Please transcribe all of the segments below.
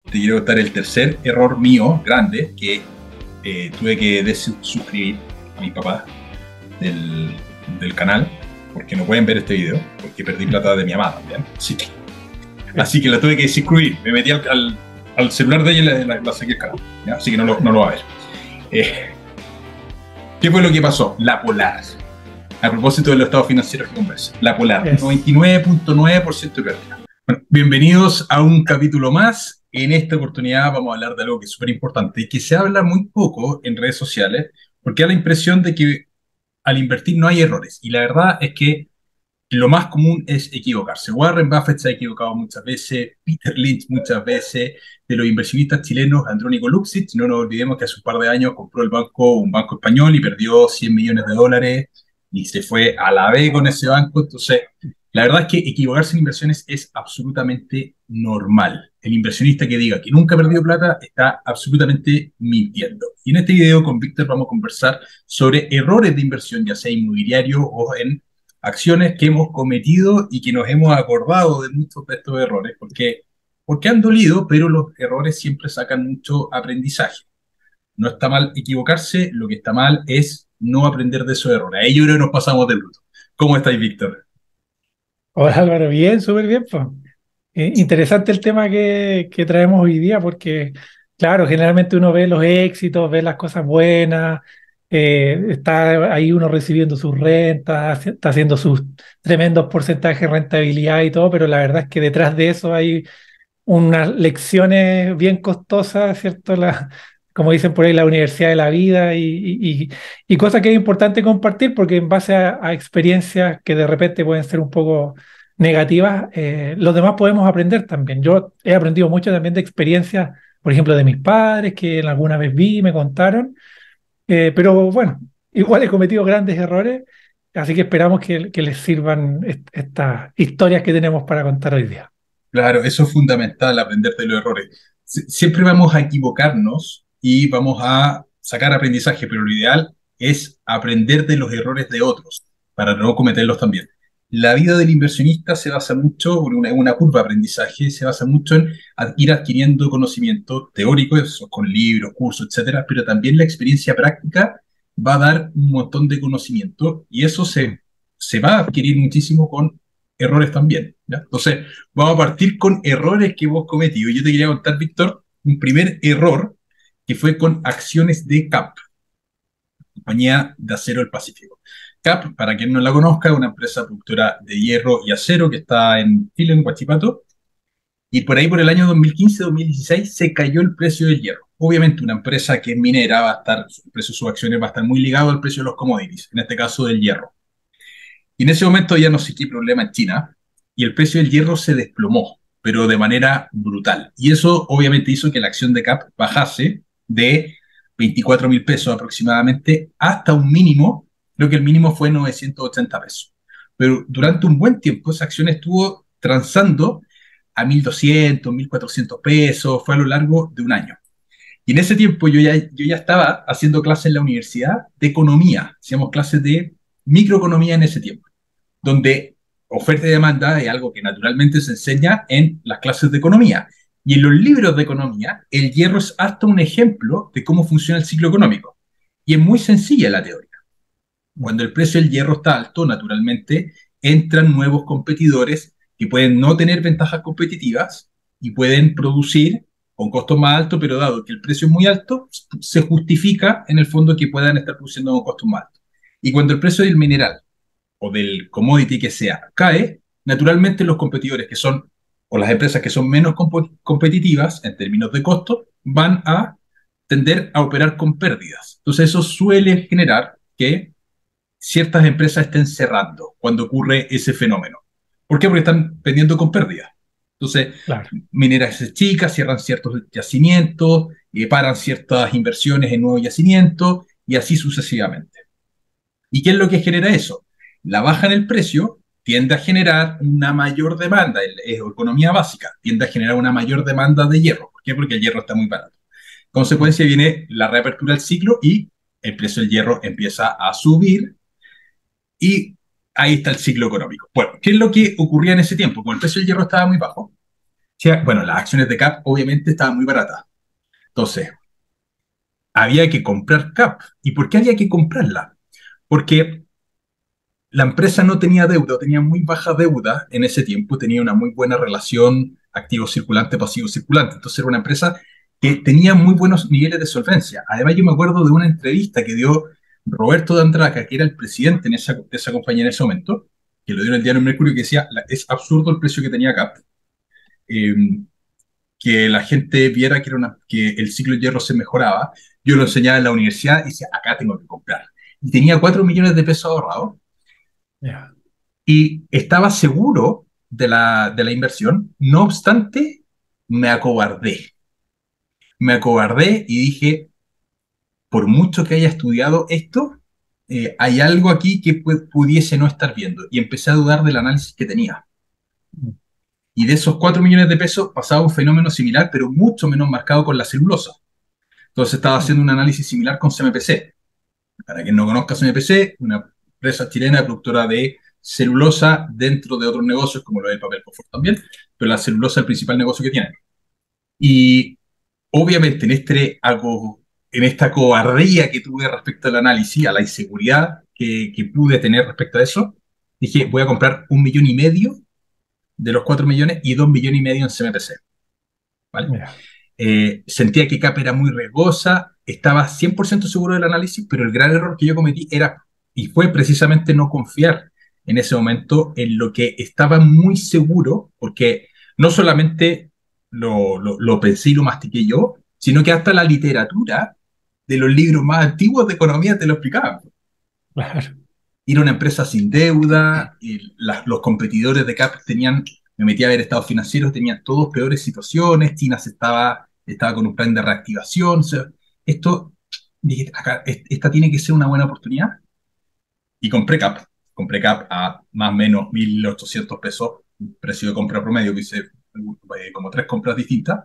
te quiero contar el tercer error mío, grande, que tuve que desuscribir a mis papás del, del canal, porque no pueden ver este video, porque perdí plata de mi mamá también. Así que la tuve que suscribir. Me metí al celular de ella y la saqué el canal. ¿Ya? Así que no lo va a ver. Eh, ¿Qué fue lo que pasó? La Polar. A propósito de los estados financieros que conversé. La Polar, Es, 99.9% de pérdida. Bueno, bienvenidos a un capítulo más. En esta oportunidad vamos a hablar de algo que es súper importante y que se habla muy poco en redes sociales, porque da la impresión de que al invertir no hay errores. Y la verdad es que lo más común es equivocarse. Warren Buffett se ha equivocado muchas veces, Peter Lynch muchas veces, de los inversionistas chilenos, Andrónico Luxich, no nos olvidemos que hace un par de años compró un banco español y perdió 100 millones de dólares y se fue a la B con ese banco. Entonces, la verdad es que equivocarse en inversiones es absolutamente normal. El inversionista que diga que nunca ha perdido plata está absolutamente mintiendo. Y en este video con Víctor vamos a conversar sobre errores de inversión, ya sea inmobiliario o en acciones que hemos cometido y que nos hemos acordado de muchos de estos errores, porque han dolido, pero los errores siempre sacan mucho aprendizaje. No está mal equivocarse, lo que está mal es no aprender de esos errores. Ahí yo creo que nos pasamos de luto. ¿Cómo estáis, Víctor? Hola Álvaro, bien, súper bien, pues. Interesante el tema que traemos hoy día porque, claro, generalmente uno ve los éxitos, ve las cosas buenas, está ahí uno recibiendo sus rentas, está haciendo sus tremendos porcentajes de rentabilidad y todo, pero la verdad es que detrás de eso hay unas lecciones bien costosas, ¿cierto? Como dicen por ahí, la universidad de la vida y cosas que es importante compartir porque en base a experiencias que de repente pueden ser un poco negativas, los demás podemos aprender también. Yo he aprendido mucho también de experiencias, por ejemplo, de mis padres, que alguna vez vi y me contaron, pero bueno, igual he cometido grandes errores, así que esperamos que les sirvan estas historias que tenemos para contar hoy día. Claro, eso es fundamental, aprender de los errores. Siempre vamos a equivocarnos y vamos a sacar aprendizaje, pero lo ideal es aprender de los errores de otros para no cometerlos también. La vida del inversionista se basa mucho, una curva de aprendizaje, se basa mucho en ir adquiriendo conocimiento teórico, eso con libros, cursos, etcétera, pero también la experiencia práctica va a dar un montón de conocimiento y eso se va a adquirir muchísimo con errores también, ¿ya? Entonces, vamos a partir con errores que hemos cometido. Yo te quería contar, Víctor, un primer error que fue con acciones de CAP, Compañía de Acero del Pacífico. CAP, para quien no la conozca, es una empresa productora de hierro y acero que está en Chile, en Huachipato, y por ahí por el año 2015-2016 se cayó el precio del hierro. Obviamente una empresa que es minera va a estar, el precio de sus acciones va a estar muy ligado al precio de los commodities, en este caso del hierro. Y en ese momento ya no sé qué problema en China y el precio del hierro se desplomó, pero de manera brutal. Y eso obviamente hizo que la acción de CAP bajase de 24.000 pesos aproximadamente hasta un mínimo, creo que el mínimo fue 980 pesos. Pero durante un buen tiempo esa acción estuvo transando a 1.200, 1.400 pesos, fue a lo largo de un año. Y en ese tiempo yo ya estaba haciendo clases en la universidad de economía, hacíamos clases de microeconomía en ese tiempo donde oferta y demanda es algo que naturalmente se enseña en las clases de economía. Y en los libros de economía, el hierro es hasta un ejemplo de cómo funciona el ciclo económico. Y es muy sencilla la teoría. Cuando el precio del hierro está alto, naturalmente entran nuevos competidores que pueden no tener ventajas competitivas y pueden producir con costos más altos, pero dado que el precio es muy alto, se justifica en el fondo que puedan estar produciendo con costos más altos. Y cuando el precio del mineral o del commodity que sea cae, naturalmente los competidores que son, o las empresas que son menos competitivas en términos de costo, van a tender a operar con pérdidas. Entonces eso suele generar que ciertas empresas estén cerrando cuando ocurre ese fenómeno. ¿Por qué? Porque están vendiendo con pérdidas. Entonces, Claro. mineras chicas cierran ciertos yacimientos, paran ciertas inversiones en nuevos yacimientos y así sucesivamente. ¿Y qué es lo que genera eso? La baja en el precio tiende a generar una mayor demanda, es economía básica, tiende a generar una mayor demanda de hierro. ¿Por qué? Porque el hierro está muy barato. Consecuencia viene la reapertura del ciclo y el precio del hierro empieza a subir y ahí está el ciclo económico. Bueno, ¿qué es lo que ocurría en ese tiempo? Como el precio del hierro estaba muy bajo, Sí, bueno, las acciones de CAP obviamente estaban muy baratas. Entonces, había que comprar CAP. ¿Y por qué había que comprarla? Porque la empresa no tenía deuda, tenía muy baja deuda en ese tiempo, tenía una muy buena relación activo circulante, pasivo circulante. Entonces era una empresa que tenía muy buenos niveles de solvencia. Además, yo me acuerdo de una entrevista que dio Roberto de Andraca, que era el presidente de esa compañía en ese momento, que lo dio en el diario Mercurio, que decía, es absurdo el precio que tenía CAP. Eh, que la gente viera que el ciclo de hierro se mejoraba. Yo lo enseñaba en la universidad y decía, acá tengo que comprar. Y tenía 4 millones de pesos ahorrados Ya. y estaba seguro de la inversión. No obstante, me acobardé. Me acobardé y dije, por mucho que haya estudiado esto, hay algo aquí que pudiese no estar viendo. Y empecé a dudar del análisis que tenía. Y de esos 4 millones de pesos pasaba un fenómeno similar, pero mucho menos marcado con la celulosa. Entonces estaba haciendo un análisis similar con CMPC. Para quien no conozca CMPC, una empresa chilena productora de celulosa dentro de otros negocios, como lo del papel confort también, pero la celulosa es el principal negocio que tienen. Y obviamente en esta cobardía que tuve respecto al análisis, a la inseguridad que pude tener respecto a eso, dije, voy a comprar 1,5 millones de los 4 millones y 2,5 millones en CMPC. ¿Vale? Ya. Sentía que CAP era muy riesgosa, estaba 100% seguro del análisis, pero el gran error que yo cometí era, y fue precisamente no confiar en ese momento en lo que estaba muy seguro, porque no solamente lo pensé y lo mastiqué yo, sino que hasta la literatura de los libros más antiguos de economía te lo explicaban. Claro. Era una empresa sin deuda, los competidores de CAP tenían, me metí a ver estados financieros, tenían todos peores situaciones, China estaba con un plan de reactivación, o sea, esto, dije, acá, esta tiene que ser una buena oportunidad, y compré CAP a más o menos 1.800 pesos, precio de compra promedio, que hice como 3 compras distintas,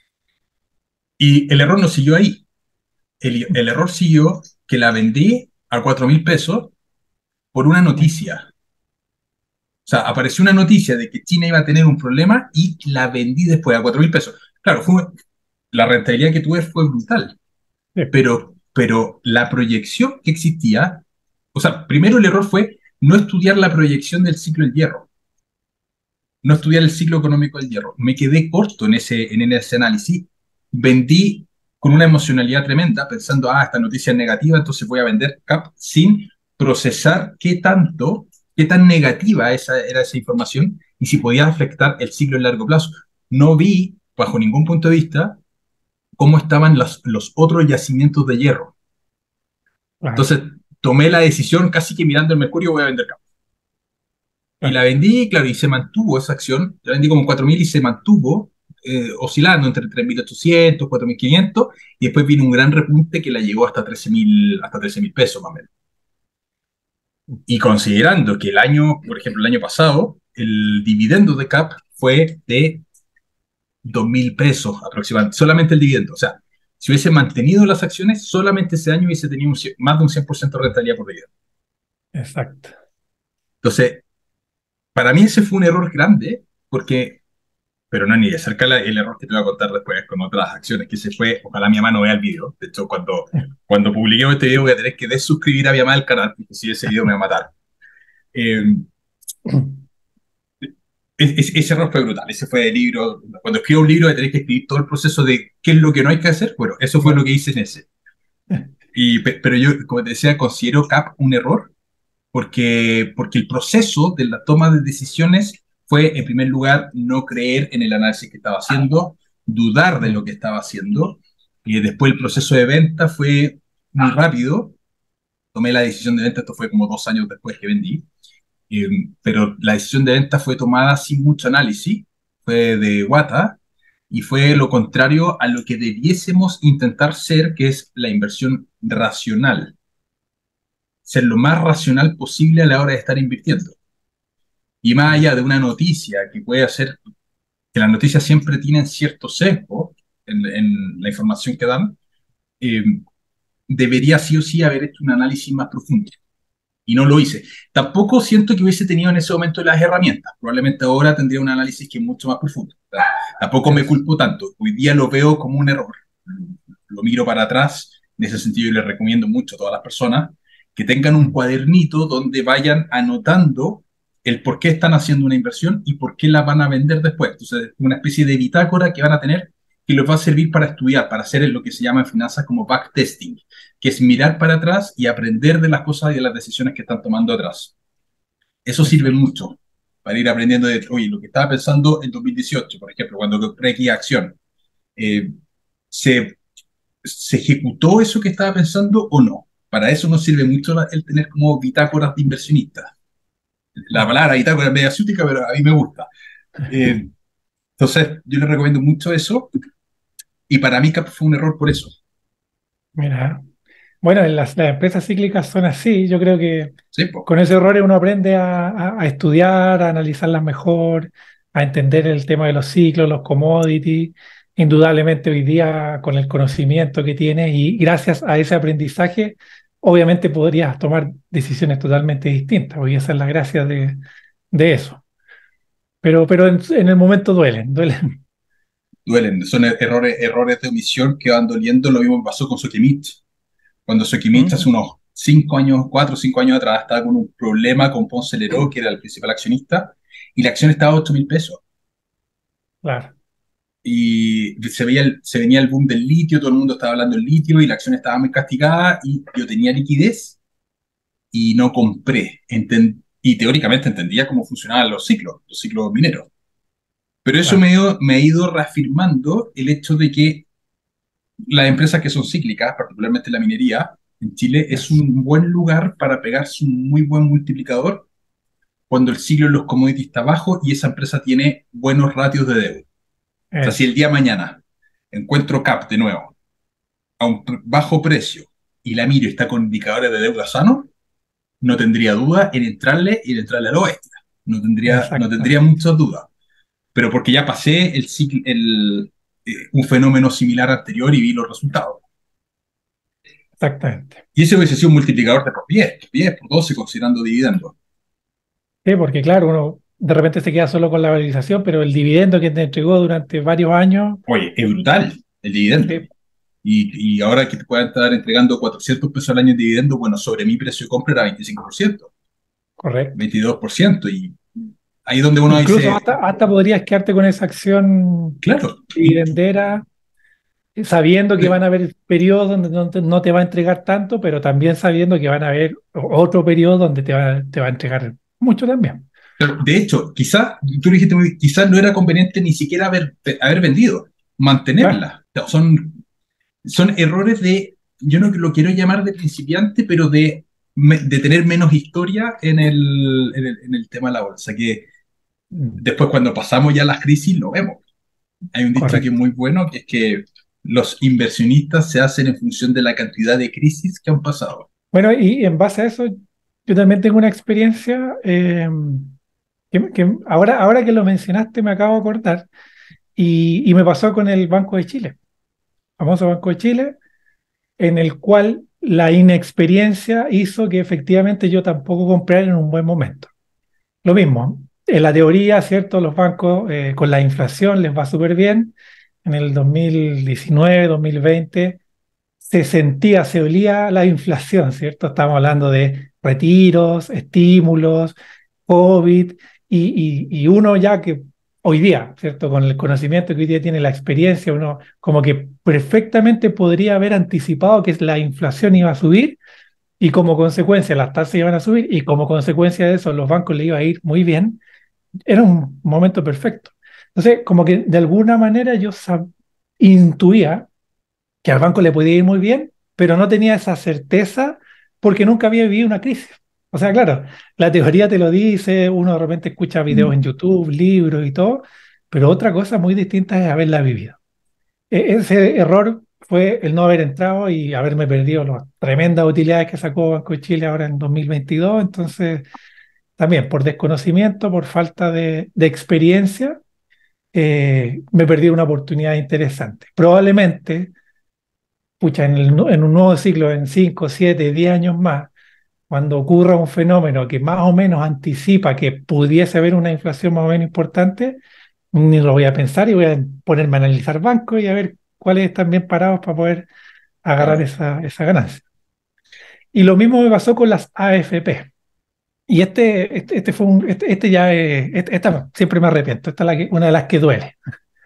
y el error no siguió ahí, el error siguió que la vendí a 4.000 pesos por una noticia. O sea, apareció una noticia de que China iba a tener un problema y la vendí después a 4.000 pesos. Claro, la rentabilidad que tuve fue brutal, Sí. pero la proyección que existía, o sea, primero el error fue no estudiar la proyección del ciclo del hierro, no estudiar el ciclo económico del hierro. Me quedé corto en ese análisis, vendí con una emocionalidad tremenda, pensando, esta noticia es negativa, entonces voy a vender CAP sin procesar qué tan negativa era esa información y si podía afectar el ciclo en largo plazo. No vi, bajo ningún punto de vista, cómo estaban los otros yacimientos de hierro. Claro. Entonces, tomé la decisión casi que mirando el mercurio, voy a vender CAP. Y Claro. la vendí, claro, y se mantuvo esa acción. La vendí como en 4.000 y se mantuvo oscilando entre 3.800, 4.500. Y después vino un gran repunte que la llegó hasta 13.000 pesos más o menos. Y considerando que por ejemplo, el año pasado, el dividendo de CAP fue de 2.000 pesos aproximadamente, solamente el dividendo. O sea, si hubiese mantenido las acciones, solamente ese año hubiese tenido más de un 100% de rentabilidad por dividendo. Exacto. Entonces, para mí ese fue un error grande, porque pero no es ni de cerca el error que te voy a contar después con otras acciones que se fue. Ojalá mi mamá no vea el video. De hecho, cuando publiquemos este video voy a tener que desuscribir a mi mamá del canal, porque si ese video me va a matar. Eh, ese error fue brutal. Ese fue el libro. Cuando escribo un libro, voy a tener que escribir todo el proceso de qué es lo que no hay que hacer. Bueno, eso fue lo Bueno, que hice en ese. Pero yo, como te decía, considero CAP un error porque el proceso de la toma de decisiones fue, en primer lugar, no creer en el análisis que estaba haciendo, dudar de lo que estaba haciendo, y después el proceso de venta fue muy rápido. Tomé la decisión de venta, esto fue como 2 años después que vendí, pero la decisión de venta fue tomada sin mucho análisis, fue de guata, y fue lo contrario a lo que debiésemos intentar ser, que es la inversión racional, ser lo más racional posible a la hora de estar invirtiendo. Y más allá de una noticia que puede hacer, que las noticias siempre tienen cierto sesgo en la información que dan, eh, debería sí o sí haber hecho un análisis más profundo. Y no lo hice. Tampoco siento que hubiese tenido en ese momento las herramientas. Probablemente ahora tendría un análisis que es mucho más profundo. Tampoco me Eso. culpo tanto. Hoy día lo veo como un error. Lo miro para atrás. En ese sentido, yo les recomiendo mucho a todas las personas que tengan un Mm. cuadernito donde vayan anotando el por qué están haciendo una inversión y por qué la van a vender después. Entonces, una especie de bitácora que van a tener que les va a servir para estudiar, para hacer lo que se llama en finanzas como backtesting, que es mirar para atrás y aprender de las cosas y de las decisiones que están tomando atrás. Eso sirve Perfecto. mucho para ir aprendiendo de, oye, lo que estaba pensando en 2018, por ejemplo, cuando compré aquí acción, eh, ¿se, ¿se ejecutó eso que estaba pensando o no? Para eso nos sirve mucho el tener como bitácoras de inversionistas. La Mm. palabra bitácora es media ciútica, pero a mí me gusta. Eh, entonces, yo les recomiendo mucho eso y para mí CAP fue un error por eso. Mira. Bueno, las empresas cíclicas son así. Yo creo que ¿Sí? Po. con esos errores uno aprende a estudiar, a analizarlas mejor, a entender el tema de los ciclos, los commodities. Indudablemente hoy día con el conocimiento que tienes y gracias a ese aprendizaje, obviamente podrías tomar decisiones totalmente distintas. Hoy esa es la gracia de eso. Pero en el momento duelen, duelen. Duelen, son errores de omisión que van doliendo. Lo mismo me pasó con Sokimich. Cuando Sokimich hace Mm. unos 5 años, 4 o 5 años atrás, estaba con un problema con Ponce Leró, que era el principal accionista, y la acción estaba a 8.000 pesos. Claro, Y se venía el boom del litio, todo el mundo estaba hablando del litio y la acción estaba muy castigada y yo tenía liquidez y no compré. Y teóricamente entendía cómo funcionaban los ciclos mineros. Pero eso claro. me ha ido reafirmando el hecho de que las empresas que son cíclicas, particularmente la minería, en Chile, es Eso, un buen lugar para pegarse un muy buen multiplicador cuando el ciclo en los commodities está bajo y esa empresa tiene buenos ratios de deuda. O sea, si eso, el día de mañana encuentro CAP de nuevo a un bajo precio y la miro y está con indicadores de deuda sanos, no tendría duda en entrarle a lo extra. No tendría exactamente, muchas dudas. Pero porque ya pasé el ciclo, un fenómeno similar anterior y vi los resultados. exactamente. Y ese hubiese sido un multiplicador de por 12 considerando dividendos. Sí, porque claro, uno de repente se queda solo con la valorización, pero el dividendo que te entregó durante varios años, Oye, es brutal el dividendo. sí, Y ahora que te puedan estar entregando 400 pesos al año en dividendo, bueno, sobre mi precio de compra era 25%, correcto. 22%. Y ahí es donde uno Incluso dice, hasta podrías quedarte con esa acción claro, dividendera, sabiendo que van a haber periodos donde no te va a entregar tanto, pero también sabiendo que van a haber otro periodo donde te va a entregar mucho también. de hecho, quizás, tú lo dijiste muy bien, quizás no era conveniente ni siquiera haber vendido, Claro, mantenerla. O sea, son errores de, yo no lo quiero llamar de principiante, pero de tener menos historia en el tema de la bolsa, que después cuando pasamos ya las crisis lo vemos. Hay un dicho que es correcto. muy bueno, que es que los inversionistas se hacen en función de la cantidad de crisis que han pasado. Bueno, y en base a eso, yo también tengo una experiencia que ahora que lo mencionaste me acabo de acordar. Y me pasó con el Banco de Chile, famoso Banco de Chile, en el cual la inexperiencia hizo que efectivamente yo tampoco comprara en un buen momento. Lo mismo, en la teoría, ¿cierto? Los bancos con la inflación les va súper bien. En el 2019, 2020 se sentía, se olía la inflación, ¿cierto? Estamos hablando de retiros, estímulos, COVID, y uno ya que hoy día, ¿cierto? Con el conocimiento que hoy día tiene la experiencia, uno como que perfectamente podría haber anticipado que la inflación iba a subir y como consecuencia las tasas iban a subir y como consecuencia de eso los bancos le iba a ir muy bien. Era un momento perfecto. Entonces, como que de alguna manera yo intuía que al banco le podía ir muy bien, pero no tenía esa certeza porque nunca había vivido una crisis. O sea, claro, la teoría te lo dice, uno de repente escucha videos Mm. en YouTube, libros y todo, pero otra cosa muy distinta es haberla vivido. Ese error fue el no haber entrado y haberme perdido las tremendas utilidades que sacó Banco de Chile ahora en 2022. Entonces, también por desconocimiento, por falta de experiencia, me perdí una oportunidad interesante. Probablemente pucha, en un nuevo ciclo, en 5 7 10 años más, cuando ocurra un fenómeno que más o menos anticipa que pudiese haber una inflación más o menos importante, ni lo voy a pensar y voy a ponerme a analizar bancos y a ver cuáles están bien parados para poder agarrar Claro. esa ganancia. Y lo mismo me pasó con las AFP. Y este fue este ya esta siempre me arrepiento, esta es una de las que duele.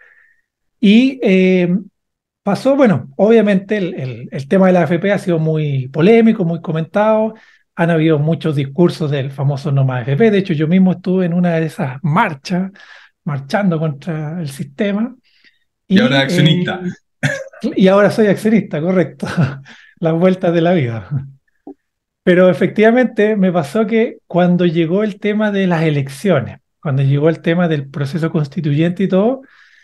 Y pasó, bueno, obviamente el tema de la AFP ha sido muy polémico, muy comentado. Han habido muchos discursos del famoso no más AFP. De hecho, yo mismo estuve en una de esas marchas, marchando contra el sistema. Y ahora Y, accionista. y ahora soy accionista, correcto. Las vueltas de la vida. Pero efectivamente me pasó que cuando llegó el tema de las elecciones, cuando llegó el tema del proceso constituyente y todo,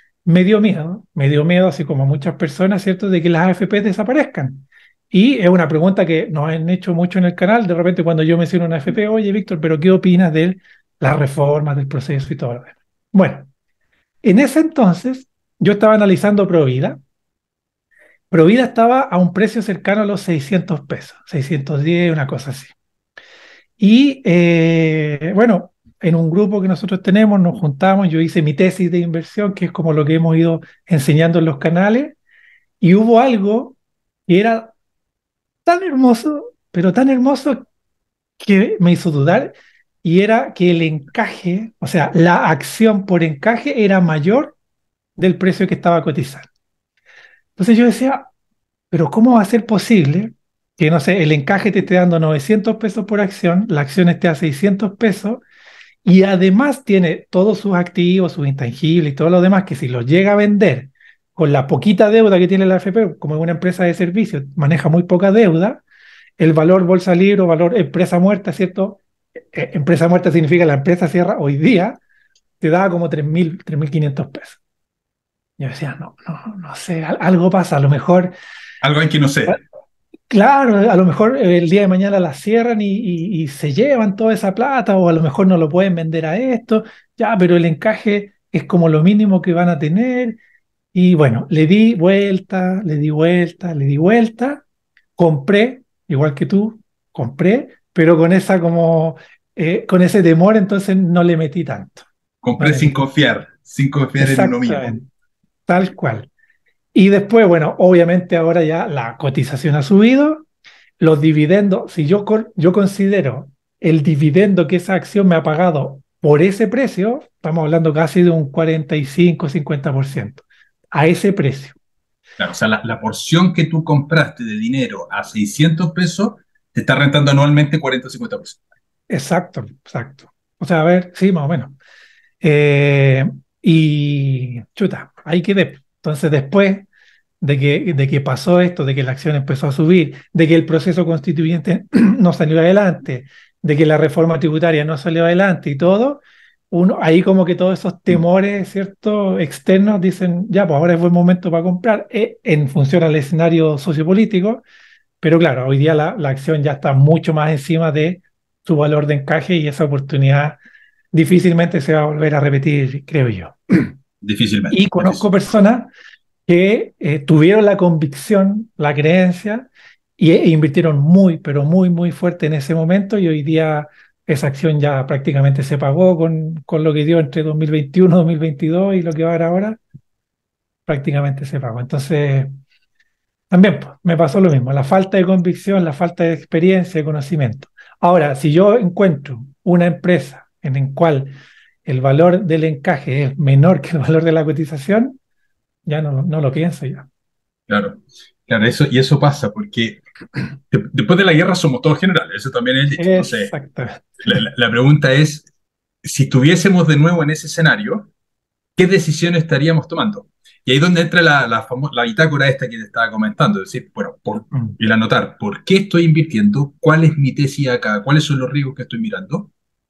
me dio miedo, así como a muchas personas, ¿cierto?, de que las AFP desaparezcan. Y es una pregunta que nos han hecho mucho en el canal, de repente cuando yo menciono una AFP, oye, Víctor, pero ¿qué opinas de las reformas, del proceso y todo lo demás? Bueno, en ese entonces yo estaba analizando Provida. Provida estaba a un precio cercano a los 600 pesos, 610, una cosa así. Y bueno, en un grupo que nosotros tenemos nos juntamos, yo hice mi tesis de inversión, que es como lo que hemos ido enseñando en los canales, y hubo algo que era tan hermoso, pero tan hermoso que me hizo dudar, y era que el encaje, o sea, la acción por encaje era mayor del precio que estaba cotizando. Entonces yo decía, pero ¿cómo va a ser posible que, no sé, el encaje te esté dando 900 pesos por acción, la acción esté a 600 pesos? Y además tiene todos sus activos, sus intangibles y todo lo demás, que si los llega a vender con la poquita deuda que tiene la AFP, como es una empresa de servicios, maneja muy poca deuda, el valor bolsa libre o valor empresa muerta, ¿cierto? Empresa muerta significa la empresa cierra hoy día, te da como 3.500 pesos. Yo decía, no sé, algo pasa, a lo mejor, Algo en que no sé. claro, a lo mejor el día de mañana la cierran y se llevan toda esa plata, o a lo mejor no lo pueden vender a esto, ya, pero el encaje es como lo mínimo que van a tener. Y bueno, le di vuelta, le di vuelta, le di vuelta, compré, igual que tú, compré, pero con ese temor, entonces no le metí tanto, no Compré le metí. sin confiar en uno mismo. Exactamente, tal cual. Y después, bueno, obviamente ahora ya la cotización ha subido, los dividendos, si yo considero el dividendo que esa acción me ha pagado por ese precio, estamos hablando casi de un 45-50% a ese precio. Claro, o sea, la porción que tú compraste de dinero a 600 pesos te está rentando anualmente 40 o 50%. Exacto, exacto. O sea, a ver, sí, más o menos. Eh, y chuta, ahí quedé. Entonces, después de que pasó esto, de que la acción empezó a subir, de que el proceso constituyente no salió adelante, de que la reforma tributaria no salió adelante y todo, uno, ahí como que todos esos temores, ¿cierto?, externos dicen, ya, pues ahora es buen momento para comprar, en función al escenario sociopolítico, pero claro, hoy día la acción ya está mucho más encima de su valor de encaje y esa oportunidad difícilmente se va a volver a repetir, creo yo. Difícilmente, Y conozco difícil. personas que tuvieron la convicción, la creencia e invirtieron muy, pero muy, muy fuerte en ese momento y hoy día esa acción ya prácticamente se pagó con lo que dio entre 2021, 2022 y lo que va a dar ahora, prácticamente se pagó. Entonces, también pues, me pasó lo mismo, la falta de convicción, la falta de experiencia, de conocimiento. Ahora, si yo encuentro una empresa en la cual el valor del encaje es menor que el valor de la cotización, ya no lo pienso ya. Claro, claro, y eso pasa porque después de la guerra somos todos generales, eso también es el dicho. Entonces, Exactamente. la pregunta es, si estuviésemos de nuevo en ese escenario, ¿qué decisión estaríamos tomando? Y ahí es donde entra la bitácora esta que te estaba comentando, es decir, bueno, Mm, el anotar, ¿por qué estoy invirtiendo? ¿Cuál es mi tesis acá? ¿Cuáles son los riesgos que estoy mirando?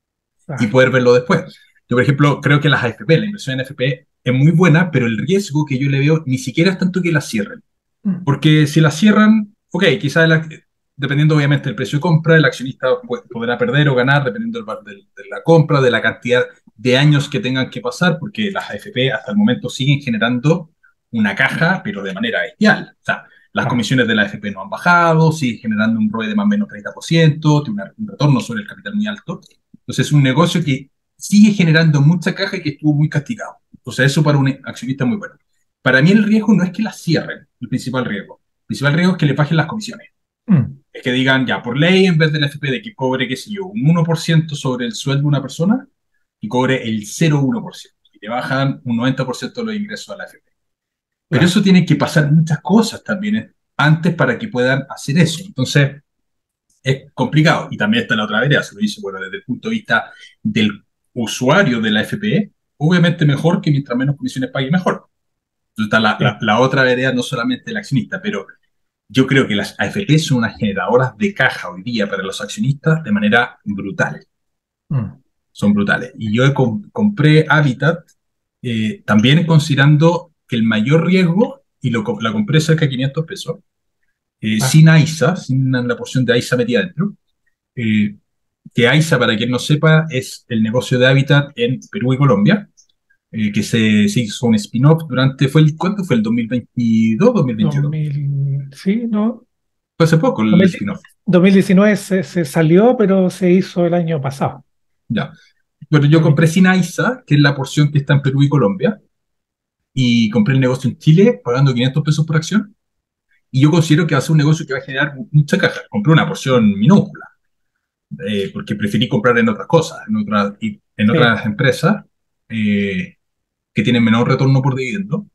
Y claro. poder verlo después. Yo, por ejemplo, creo que las AFP, la inversión en AFP es muy buena, pero el riesgo que yo le veo ni siquiera es tanto que las cierren. Mm, Porque si la cierran, ok, quizás dependiendo obviamente del precio de compra, el accionista podrá perder o ganar dependiendo de la compra, de la cantidad de años que tengan que pasar, porque las AFP hasta el momento siguen generando una caja, pero de manera bestial. O sea, las claro. comisiones de la AFP no han bajado, sigue generando un ROE de más o menos 30%, tiene un retorno sobre el capital muy alto. Entonces es un negocio que sigue generando mucha caja y que estuvo muy castigado. Entonces eso para un accionista es muy bueno. Para mí el riesgo no es que la cierren, el principal riesgo. El principal riesgo es que le bajen las comisiones. Mm. Es que digan, ya, por ley, en vez del FP de que cobre, qué sé yo, un 1% sobre el sueldo de una persona, y cobre el 0,1%. Y le bajan un 90% de los ingresos a la FP. Pero Claro. eso tiene que pasar muchas cosas también antes para que puedan hacer eso. Entonces, es complicado. Y también está la otra vereda, se lo dice, bueno, desde el punto de vista del usuario de la FP, obviamente mejor que mientras menos comisiones pague, mejor. Entonces está Sí. la otra vereda, no solamente el accionista, pero yo creo que las AFP son unas generadoras de caja hoy día para los accionistas de manera brutal. Mm. Son brutales. Y yo compré Habitat también considerando que el mayor riesgo, y la compré cerca de 500 pesos, Ah, sin AISA, sin la porción de AISA metida dentro. eh, que AISA, para quien no sepa, es el negocio de Habitat en Perú y Colombia, que se hizo un spin-off durante, ¿cuánto fue? ¿El 2022 2021? 2000, sí, no, Fue hace poco el 2000 spin-off. 2019 se salió, pero se hizo el año pasado. Ya. Bueno, yo compré 2020. sin AISA, que es la porción que está en Perú y Colombia, y compré el negocio en Chile pagando 500 pesos por acción. Y yo considero que va a ser un negocio que va a generar mucha caja. Compré una porción minúscula, porque preferí comprar en otras cosas, en Sí, otras empresas eh, que tienen menor retorno por dividendo,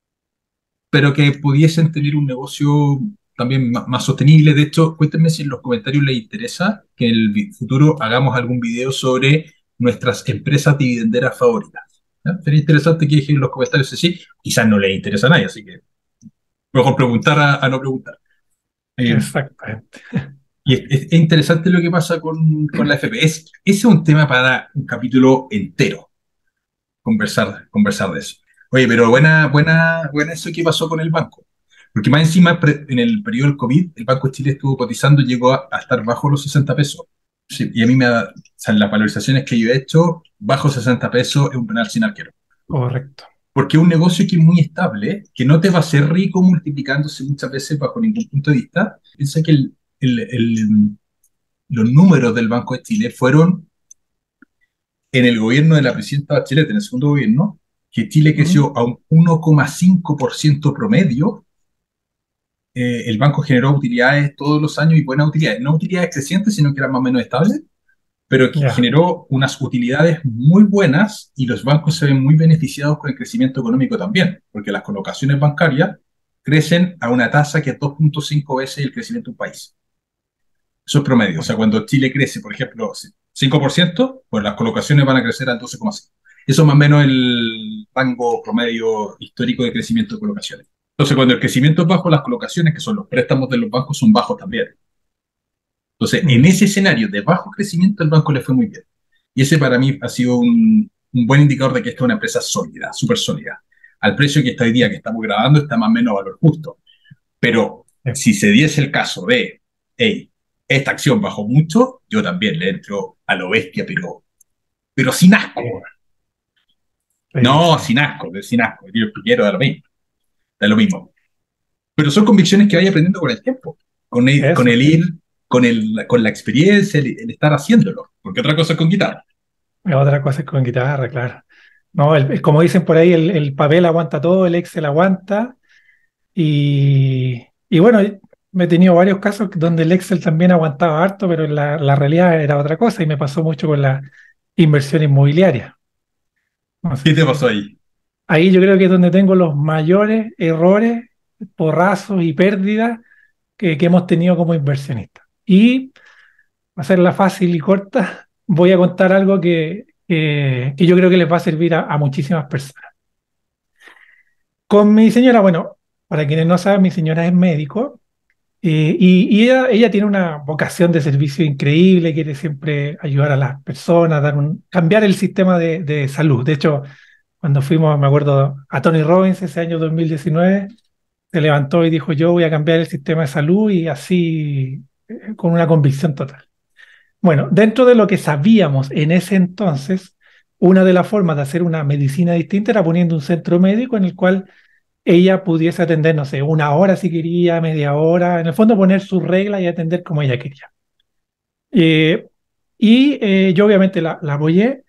pero que pudiesen tener un negocio también más sostenible. De hecho, cuéntenme si en los comentarios les interesa que en el futuro hagamos algún video sobre nuestras empresas dividenderas favoritas. ¿Ya? Sería interesante que dejen en los comentarios si sí, quizás no les interesa a nadie, así que mejor preguntar a no preguntar. Eh, exactamente. y es interesante lo que pasa con la FP. Ese es un tema para un capítulo entero, conversar de eso. Oye, pero buena eso que pasó con el banco. Porque más encima, en el periodo del COVID, el Banco de Chile estuvo cotizando y llegó a estar bajo los 60 pesos. Sí, y a mí o sea, las valorizaciones que yo he hecho, bajo 60 pesos es un penal sin arquero. Correcto. Porque es un negocio que es muy estable, que no te va a hacer rico multiplicándose muchas veces bajo ningún punto de vista. Piensa que el- el- los números del Banco de Chile fueron en el gobierno de la presidenta Bachelet, en el segundo gobierno, que Chile Mm. creció a un 1,5% promedio. El banco generó utilidades todos los años y buenas utilidades, no utilidades crecientes, sino que eran más o menos estables, pero que Ya. generó unas utilidades muy buenas y los bancos se ven muy beneficiados con el crecimiento económico también, porque las colocaciones bancarias crecen a una tasa que es 2,5 veces el crecimiento de un país. Eso es promedio. O sea, Bueno, cuando Chile crece, por ejemplo, 5%, pues las colocaciones van a crecer al 12,5. Eso es más o menos el rango promedio histórico de crecimiento de colocaciones. Entonces, cuando el crecimiento es bajo, las colocaciones, que son los préstamos de los bancos, son bajos también. Entonces, en mm, ese escenario de bajo crecimiento, el banco le fue muy bien. Y ese para mí ha sido un buen indicador de que esta es una empresa sólida, súper sólida. Al precio que está hoy día, que estamos grabando, está más o menos a valor justo. Pero sí, si se diese el caso de, hey, esta acción bajó mucho, yo también le entro a lo bestia, pero sin asco. sí, No, sí. sin asco, sin asco. Yo quiero da lo mismo. Pero son convicciones que vaya aprendiendo con el tiempo, con Eso, el sí. ir, con la experiencia, el estar haciéndolo. Porque otra cosa es con guitarra. Otra cosa es con guitarra, claro. No, como dicen por ahí, el papel aguanta todo, el Excel aguanta. Y bueno, me he tenido varios casos donde el Excel también aguantaba harto, pero la realidad era otra cosa y me pasó mucho con la inversión inmobiliaria. No ¿Qué sé te si. pasó ahí? Ahí yo creo que es donde tengo los mayores errores, porrazos y pérdidas que hemos tenido como inversionistas. Y para hacerla fácil y corta, voy a contar algo que yo creo que les va a servir a muchísimas personas. Con mi señora, bueno, para quienes no saben, mi señora es médico. Y ella tiene una vocación de servicio increíble, quiere siempre ayudar a las personas, cambiar el sistema de salud. De hecho, cuando fuimos, me acuerdo, a Tony Robbins ese año 2019, se levantó y dijo, yo voy a cambiar el sistema de salud y así, con una convicción total. Bueno, dentro de lo que sabíamos en ese entonces, una de las formas de hacer una medicina distinta era poniendo un centro médico en el cual ella pudiese atender, no sé, una hora si quería, media hora, en el fondo poner sus reglas y atender como ella quería. Eh, yo obviamente la apoyé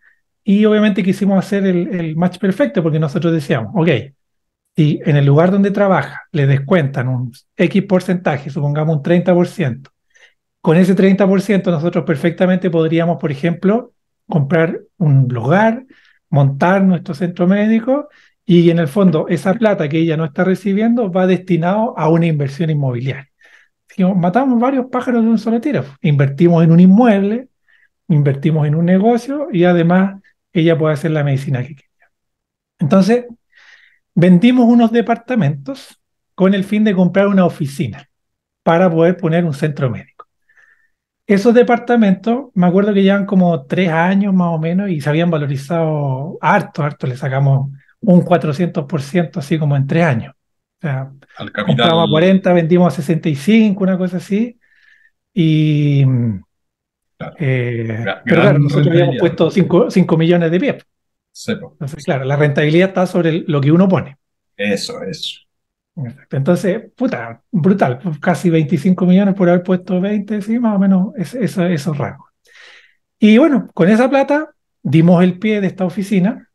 y obviamente quisimos hacer el match perfecto porque nosotros decíamos, ok, si en el lugar donde trabaja le descuentan un X porcentaje, supongamos un 30%, con ese 30% nosotros perfectamente podríamos, por ejemplo, comprar un lugar, montar nuestro centro médico y en el fondo esa plata que ella no está recibiendo va destinado a una inversión inmobiliaria. Dijimos, matamos varios pájaros de un solo tiro. Invertimos en un inmueble, invertimos en un negocio y además ella puede hacer la medicina que quiere. Entonces, vendimos unos departamentos con el fin de comprar una oficina para poder poner un centro médico. Esos departamentos, me acuerdo que llevan como 3 años más o menos y se habían valorizado harto, harto, le sacamos un 400% así como en 3 años. O sea, Al capital, compramos a 40, vendimos a 65, una cosa así. Y, claro, pero claro, gran nosotros habíamos rentabilidad. puesto 5 millones de pies. Sepo. Entonces, claro, la rentabilidad está sobre lo que uno pone. Eso. Exacto. Entonces, puta, brutal, pues, casi 25 millones por haber puesto 20, sí, más o menos esos rangos. Y bueno, con esa plata dimos el pie de esta oficina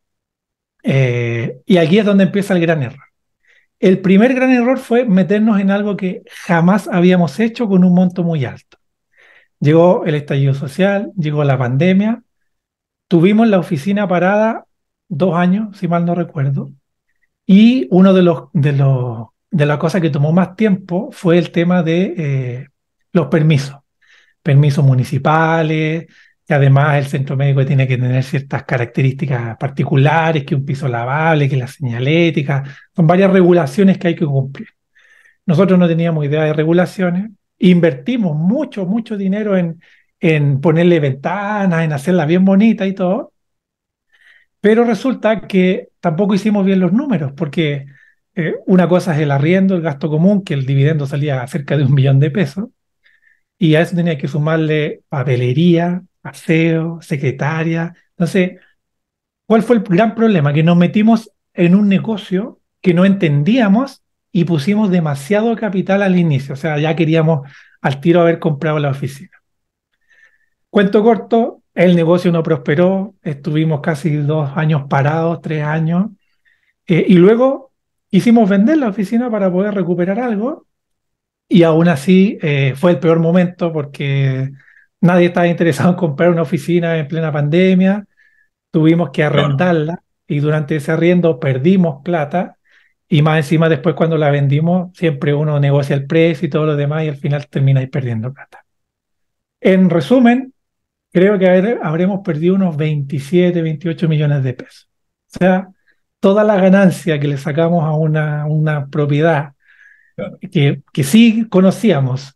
y aquí es donde empieza el gran error. El primer gran error fue meternos en algo que jamás habíamos hecho con un monto muy alto. Llegó el estallido social, llegó la pandemia, tuvimos la oficina parada 2 años, si mal no recuerdo, y uno de las cosas que tomó más tiempo fue el tema de los permisos municipales, que además el centro médico tiene que tener ciertas características particulares, que un piso lavable, que la señalética, son varias regulaciones que hay que cumplir. Nosotros no teníamos idea de regulaciones, invertimos mucho, mucho dinero en ponerle ventanas, en hacerla bien bonita y todo, pero resulta que tampoco hicimos bien los números, porque una cosa es el arriendo, el gasto común, que el dividendo salía a cerca de 1 millón de pesos, y a eso tenía que sumarle papelería, aseo, secretaria. Entonces, ¿cuál fue el gran problema? Que nos metimos en un negocio que no entendíamos y pusimos demasiado capital al inicio. O sea, ya queríamos al tiro haber comprado la oficina. Cuento corto, el negocio no prosperó, estuvimos casi 2 años parados, 3 años, y luego quisimos vender la oficina para poder recuperar algo y aún así fue el peor momento porque nadie estaba interesado en comprar una oficina en plena pandemia, tuvimos que Claro. arrendarla y durante ese arriendo perdimos plata y más encima después cuando la vendimos siempre uno negocia el precio y todo lo demás y al final termináis perdiendo plata. En resumen, creo que habremos perdido unos 27, 28 millones de pesos. O sea, toda la ganancia que le sacamos a una propiedad Claro. que sí conocíamos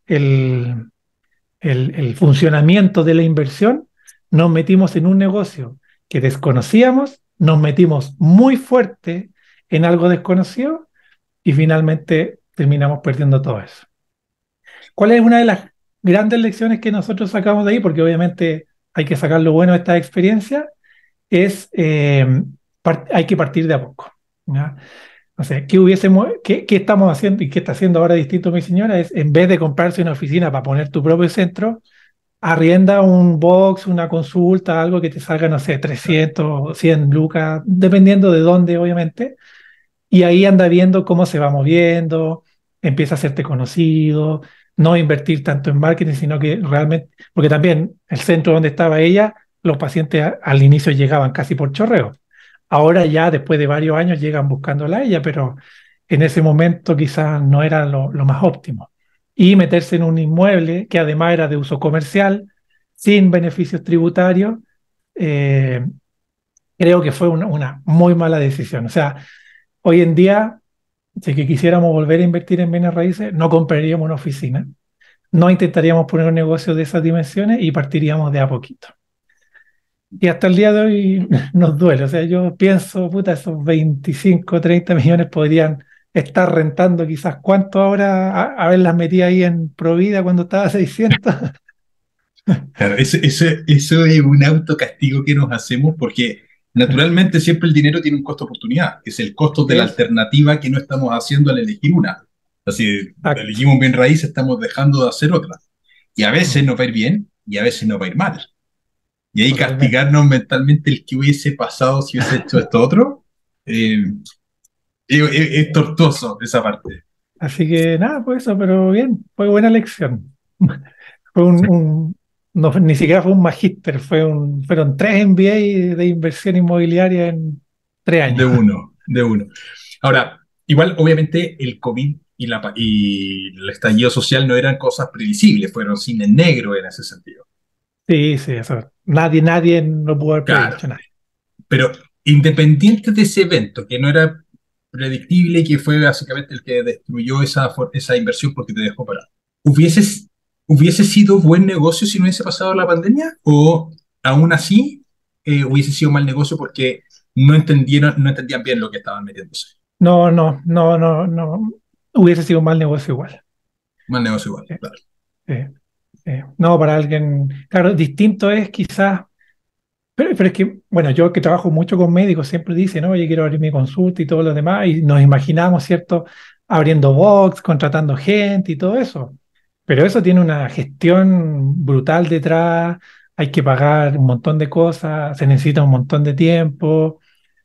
el funcionamiento de la inversión, nos metimos en un negocio que desconocíamos, nos metimos muy fuerte en algo desconocido y finalmente terminamos perdiendo todo eso. ¿Cuál es una de las grandes lecciones que nosotros sacamos de ahí? Porque obviamente hay que sacar lo bueno de esta experiencia, es hay que partir de a poco. ¿Ya? O sea, qué estamos haciendo y qué está haciendo ahora distinto mi señora? Es en vez de comprarse una oficina para poner tu propio centro, arrienda un box, una consulta, algo que te salga, no sé, 300, 100 lucas, dependiendo de dónde, obviamente, y ahí anda viendo cómo se va moviendo, empieza a hacerte conocido, no invertir tanto en marketing, sino que realmente, porque también el centro donde estaba ella, los pacientes al inicio llegaban casi por chorreo. Ahora ya después de varios años llegan buscándola a ella, pero en ese momento quizás no era lo más óptimo. Y meterse en un inmueble que además era de uso comercial, sin beneficios tributarios, eh, creo que fue una muy mala decisión. O sea, hoy en día, si que quisiéramos volver a invertir en bienes raíces, no compraríamos una oficina, no intentaríamos poner un negocio de esas dimensiones y partiríamos de a poquito. Y hasta el día de hoy nos duele. O sea, yo pienso, puta, esos 25, 30 millones podrían estar rentando quizás cuánto ahora haberlas metido ahí en Provida cuando estaba a 600. Claro, eso es un autocastigo que nos hacemos porque naturalmente siempre el dinero tiene un costo de oportunidad, que es el costo de la Es, alternativa que no estamos haciendo al elegir una. Así, exacto. elegimos un bien raíz, estamos dejando de hacer otra. Y a veces Mm. nos va a ir bien y a veces nos va a ir mal. Y ahí totalmente. castigarnos mentalmente el que hubiese pasado si hubiese hecho esto otro, eh, es tortuoso esa parte. Así que nada, pues eso, pero bien, fue buena lección. Fue no, ni siquiera fue un magíster, fueron 3 MBA de inversión inmobiliaria en 3 años. De uno, de uno. Ahora, igual, obviamente, el COVID y el estallido social no eran cosas previsibles, fueron cine negro en ese sentido. Sí, sí, eso. Nadie lo pudo haber Claro, predicho, nadie. pero independiente de ese evento, que no era predictible y que fue básicamente el que destruyó esa inversión porque te dejó parado, ¿hubieses, ¿hubiese sido buen negocio si no hubiese pasado la pandemia? ¿O aún así hubiese sido mal negocio porque no entendían bien lo que estaban metiéndose? No, no, no, no, no. Hubiese sido un mal negocio igual. Mal negocio igual, Eh, claro. eh, no, para alguien, claro, distinto es quizás, pero es que, bueno, yo que trabajo mucho con médicos siempre dicen, ¿no? Oye, quiero abrir mi consulta y todo lo demás, y nos imaginamos, ¿cierto? Abriendo box, contratando gente y todo eso. Pero eso tiene una gestión brutal detrás, hay que pagar un montón de cosas, se necesita un montón de tiempo.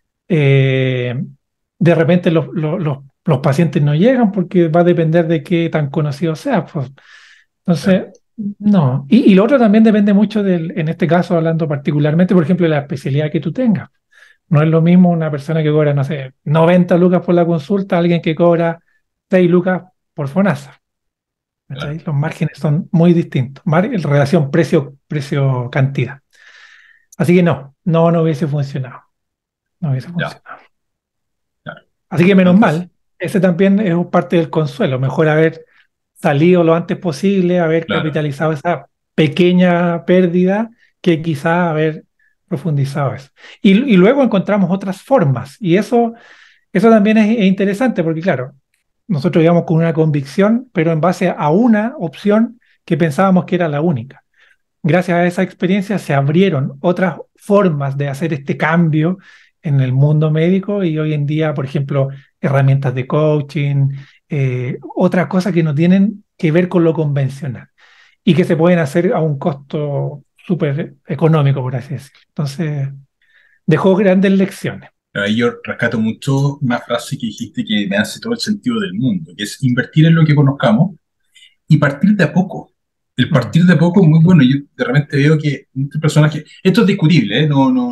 eh, de repente los pacientes no llegan porque va a depender de qué tan conocido sea, pues. Claro. Entonces, no. Y lo otro también depende mucho en este caso, hablando particularmente, por ejemplo, de la especialidad que tú tengas. No es lo mismo una persona que cobra, no sé, 90 lucas por la consulta, alguien que cobra 6 lucas por FONASA. ¿Cachai? Claro. Los márgenes son muy distintos. En relación precio-cantidad. Así que no hubiese funcionado. No hubiese Ya, funcionado. claro. Así que menos Entonces, mal. Ese también es parte del consuelo. Mejor haber salido lo antes posible, haber claro, capitalizado esa pequeña pérdida que quizá haber profundizado eso. Y luego encontramos otras formas. Y eso también es interesante porque, claro, nosotros íbamos con una convicción, pero en base a una opción que pensábamos que era la única. Gracias a esa experiencia se abrieron otras formas de hacer este cambio en el mundo médico y hoy en día, por ejemplo, herramientas de coaching, otras cosas que no tienen que ver con lo convencional y que se pueden hacer a un costo súper económico, por así decirlo. Entonces, dejó grandes lecciones. ahí yo rescato mucho una frase que dijiste que me hace todo el sentido del mundo, que es invertir en lo que conozcamos y partir de a poco. El Mm, partir de a poco es muy bueno. Yo de repente veo que muchas personas que... Esto es discutible, ¿eh?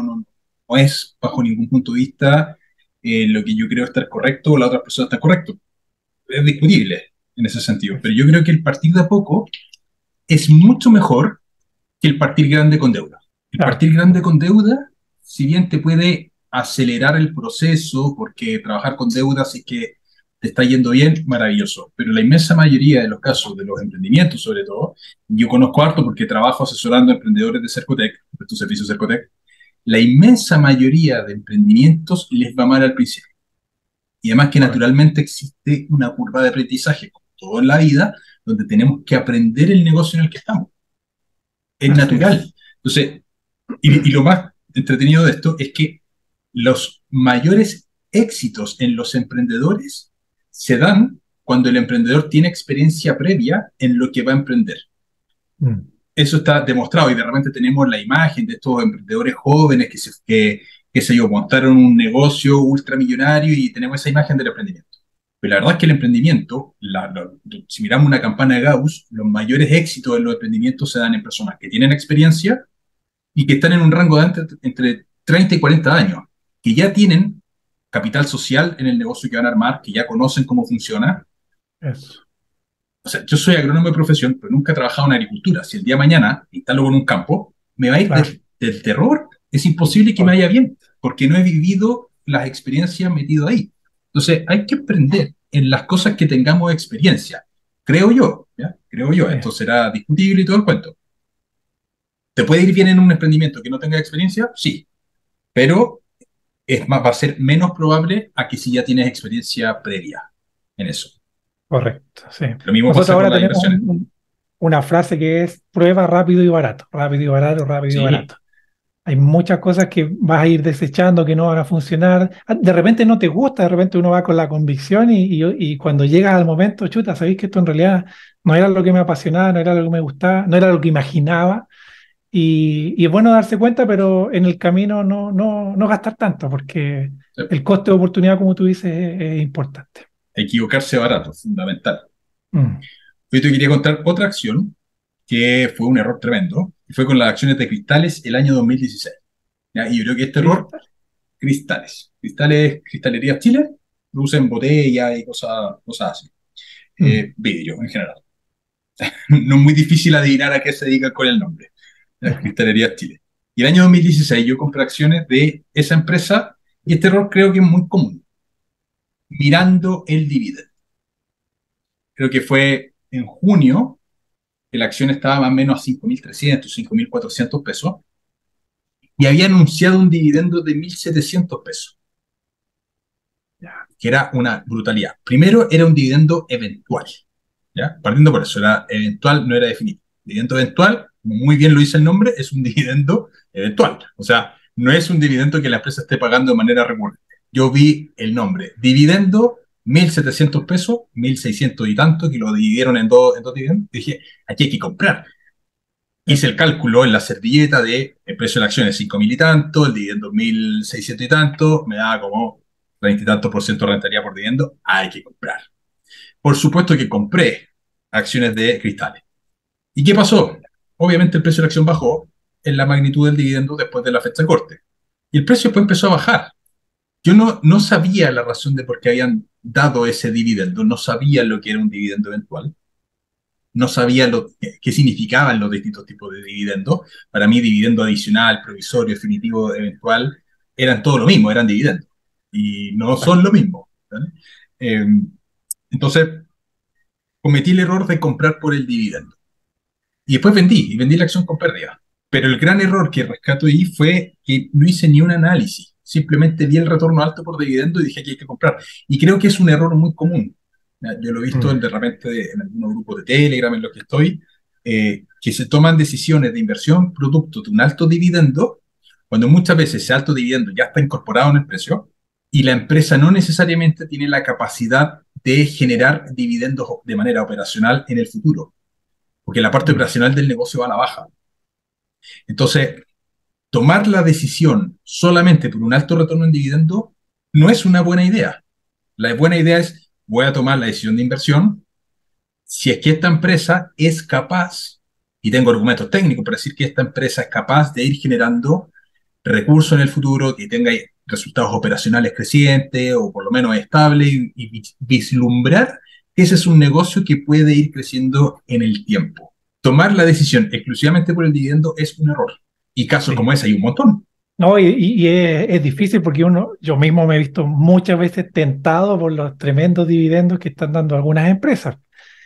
No es bajo ningún punto de vista lo que yo creo estar correcto o la otra persona está correcto. Es discutible en ese sentido. Pero yo creo que el partir de a poco es mucho mejor que el partir grande con deuda. El claro. partir grande con deuda, si bien te puede acelerar el proceso, porque trabajar con deudas es que te está yendo bien, maravilloso. Pero la inmensa mayoría de los casos, de los emprendimientos sobre todo, yo conozco harto porque trabajo asesorando a emprendedores de Cercotec, de tu servicio Cercotec, la inmensa mayoría de emprendimientos les va mal al principio. Y además que Correcto. naturalmente existe una curva de aprendizaje, como todo en la vida, donde tenemos que aprender el negocio en el que estamos. Es Así natural. es. Entonces, y lo más entretenido de esto es que los mayores éxitos en los emprendedores se dan cuando el emprendedor tiene experiencia previa en lo que va a emprender. Mm, Eso está demostrado y de repente tenemos la imagen de estos emprendedores jóvenes que sé yo, montaron un negocio ultramillonario y tenemos esa imagen del emprendimiento. Pero la verdad es que el emprendimiento, si miramos una campana de Gauss, los mayores éxitos en los emprendimientos se dan en personas que tienen experiencia y que están en un rango de entre 30 y 40 años, que ya tienen capital social en el negocio que van a armar, que ya conocen cómo funciona. eso. O sea, yo soy agrónomo de profesión, pero nunca he trabajado en agricultura. Si el día de mañana instalo con un campo, me va a ir Claro. del terror. Es imposible que me vaya bien, porque no he vivido las experiencias metido ahí. Entonces, hay que aprender en las cosas que tengamos experiencia. Creo yo, ¿ya? Creo yo. Sí, Esto será discutible y todo el cuento. ¿Te puede ir bien en un emprendimiento que no tenga experiencia? Sí, pero es más, va a ser menos probable a que si ya tienes experiencia previa en eso. correcto. Sí. Lo mismo Nosotros pasa con ahora las tenemos inversiones. una frase que es prueba rápido y barato, rápido y barato, rápido y Sí, barato. Hay muchas cosas que vas a ir desechando, que no van a funcionar. De repente no te gusta, de repente uno va con la convicción y cuando llegas al momento, chuta, sabéis que esto en realidad no era lo que me apasionaba, no era lo que me gustaba, no era lo que imaginaba. y es bueno darse cuenta, pero en el camino no gastar tanto, porque el coste de oportunidad, como tú dices, es importante. Equivocarse barato, fundamental. Mm. Yo te quería contar otra acción que fue un error tremendo, y fue con las acciones de Cristales el año 2016. ¿Ya? Y yo creo que este error, Cristal. Cristales, Cristalerías Chile, producen botellas y cosas así, Mm. vidrio en general. No es muy difícil adivinar a qué se dedican con el nombre, ¿ya? Cristalerías Chile. Y el año 2016 yo compré acciones de esa empresa y este error creo que es muy común, mirando el dividendo. Creo que fue en junio que la acción estaba más o menos a 5.300, 5.400 pesos y había anunciado un dividendo de 1.700 pesos, Ya. que era una brutalidad. Primero era un dividendo eventual, ¿ya? Partiendo por eso, era eventual, no era definido. Dividendo eventual, como muy bien lo dice el nombre, es un dividendo eventual. O sea, no es un dividendo que la empresa esté pagando de manera recurrente. Yo vi el nombre, dividendo 1.700 pesos, 1.600 y tanto, que lo dividieron en dos dividendos. Dije, aquí hay que comprar. Hice el cálculo en la servilleta de el precio de la acción es 5.000 y tanto, el dividendo 1.600 y tanto, me daba como 30 y tantos por ciento de rentabilidad por dividendo, hay que comprar. Por supuesto que compré acciones de Cristales. ¿Y qué pasó? Obviamente el precio de la acción bajó en la magnitud del dividendo después de la fecha de corte. Y el precio después empezó a bajar. Yo no sabía la razón de por qué habían dado ese dividendo, no sabía lo que era un dividendo eventual, no sabía qué significaban los distintos tipos de dividendos. Para mí, dividendo adicional, provisorio, definitivo, eventual, eran todo lo mismo, eran dividendos. Y no son lo mismo, ¿vale? Eh, entonces, cometí el error de comprar por el dividendo. Y después vendí, y vendí la acción con pérdida. Pero el gran error que rescato ahí fue que no hice ni un análisis. Simplemente vi el retorno alto por dividendo y dije que hay que comprar. Y creo que es un error muy común. Yo lo he visto Mm. de repente en algunos grupos de Telegram en los que estoy, que se toman decisiones de inversión producto de un alto dividendo, cuando muchas veces ese alto dividendo ya está incorporado en el precio y la empresa no necesariamente tiene la capacidad de generar dividendos de manera operacional en el futuro, porque la parte Mm. operacional del negocio va a la baja. Entonces, tomar la decisión solamente por un alto retorno en dividendo no es una buena idea. La buena idea es, voy a tomar la decisión de inversión si es que esta empresa es capaz, y tengo argumentos técnicos para decir que esta empresa es capaz de ir generando recursos en el futuro, que tenga resultados operacionales crecientes o por lo menos estables y vislumbrar que ese es un negocio que puede ir creciendo en el tiempo. Tomar la decisión exclusivamente por el dividendo es un error. Y casos como Sí. ese hay un montón. No, y es difícil porque yo mismo me he visto muchas veces tentado por los tremendos dividendos que están dando algunas empresas.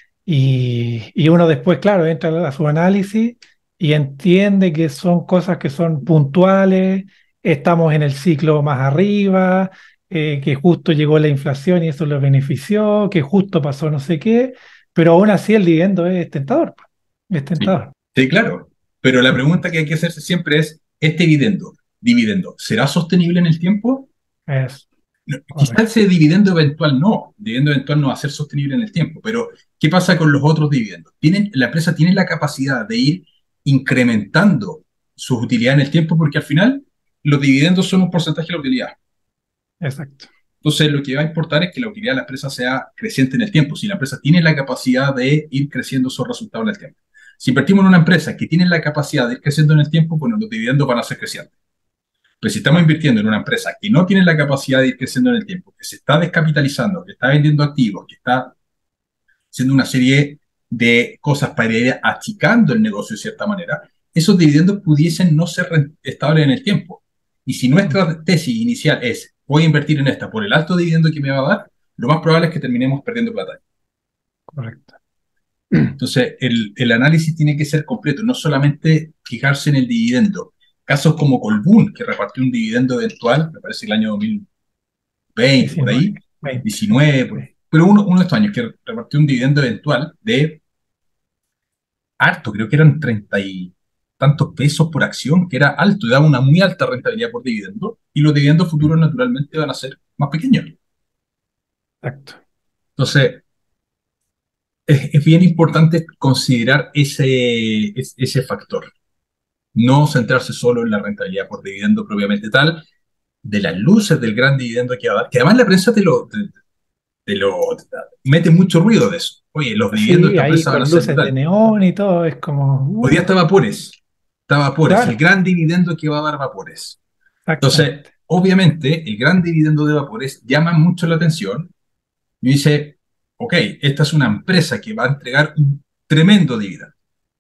Y uno después, claro, entra a su análisis y entiende que son cosas que son puntuales, estamos en el ciclo más arriba, que justo llegó la inflación y eso lo benefició, que justo pasó no sé qué, pero aún así el dividendo es tentador, es Sí, tentador. sí, claro. Pero la pregunta que hay que hacerse siempre es, ¿este dividendo, será sostenible en el tiempo? Es No, quizás correcto. ese dividendo eventual no va a ser sostenible en el tiempo, pero ¿qué pasa con los otros dividendos? La empresa tiene la capacidad de ir incrementando su utilidad en el tiempo porque al final los dividendos son un porcentaje de la utilidad. Exacto. Entonces lo que va a importar es que la utilidad de la empresa sea creciente en el tiempo, si la empresa tiene la capacidad de ir creciendo esos resultados en el tiempo. Si invertimos en una empresa que tiene la capacidad de ir creciendo en el tiempo, bueno, los dividendos van a ser crecientes. Pero si estamos Correcto. invirtiendo en una empresa que no tiene la capacidad de ir creciendo en el tiempo, que se está descapitalizando, que está vendiendo activos, que está haciendo una serie de cosas para ir achicando el negocio de cierta manera, esos dividendos pudiesen no ser estables en el tiempo. Y si Mm. nuestra tesis inicial es voy a invertir en esta por el alto dividendo que me va a dar, lo más probable es que terminemos perdiendo plata. Correcto. Entonces, el análisis tiene que ser completo, no solamente fijarse en el dividendo. Casos como Colbún, que repartió un dividendo eventual, me parece el año 2020, por 19, ahí, 20, sí, 19, sí. pero uno de estos años que repartió un dividendo eventual de harto, creo que eran 30 y tantos pesos por acción, que era alto, y daba una muy alta rentabilidad por dividendo, y los dividendos Mm. futuros naturalmente van a ser más pequeños. Exacto. Entonces, es bien importante considerar ese factor. No centrarse solo en la rentabilidad por dividendo propiamente tal, de las luces del gran dividendo que va a dar, que además la prensa te lo mete mucho ruido de eso. Oye, los dividendos de Sí, esta ahí empresa van a con ser luces de brutal. neón y todo, es como, Hoy día está Vapores, el claro, gran dividendo que va a dar Vapores. Entonces, exactamente. obviamente, el gran dividendo de Vapores llama mucho la atención y dice, ok, esta es una empresa que va a entregar un tremendo dividendo.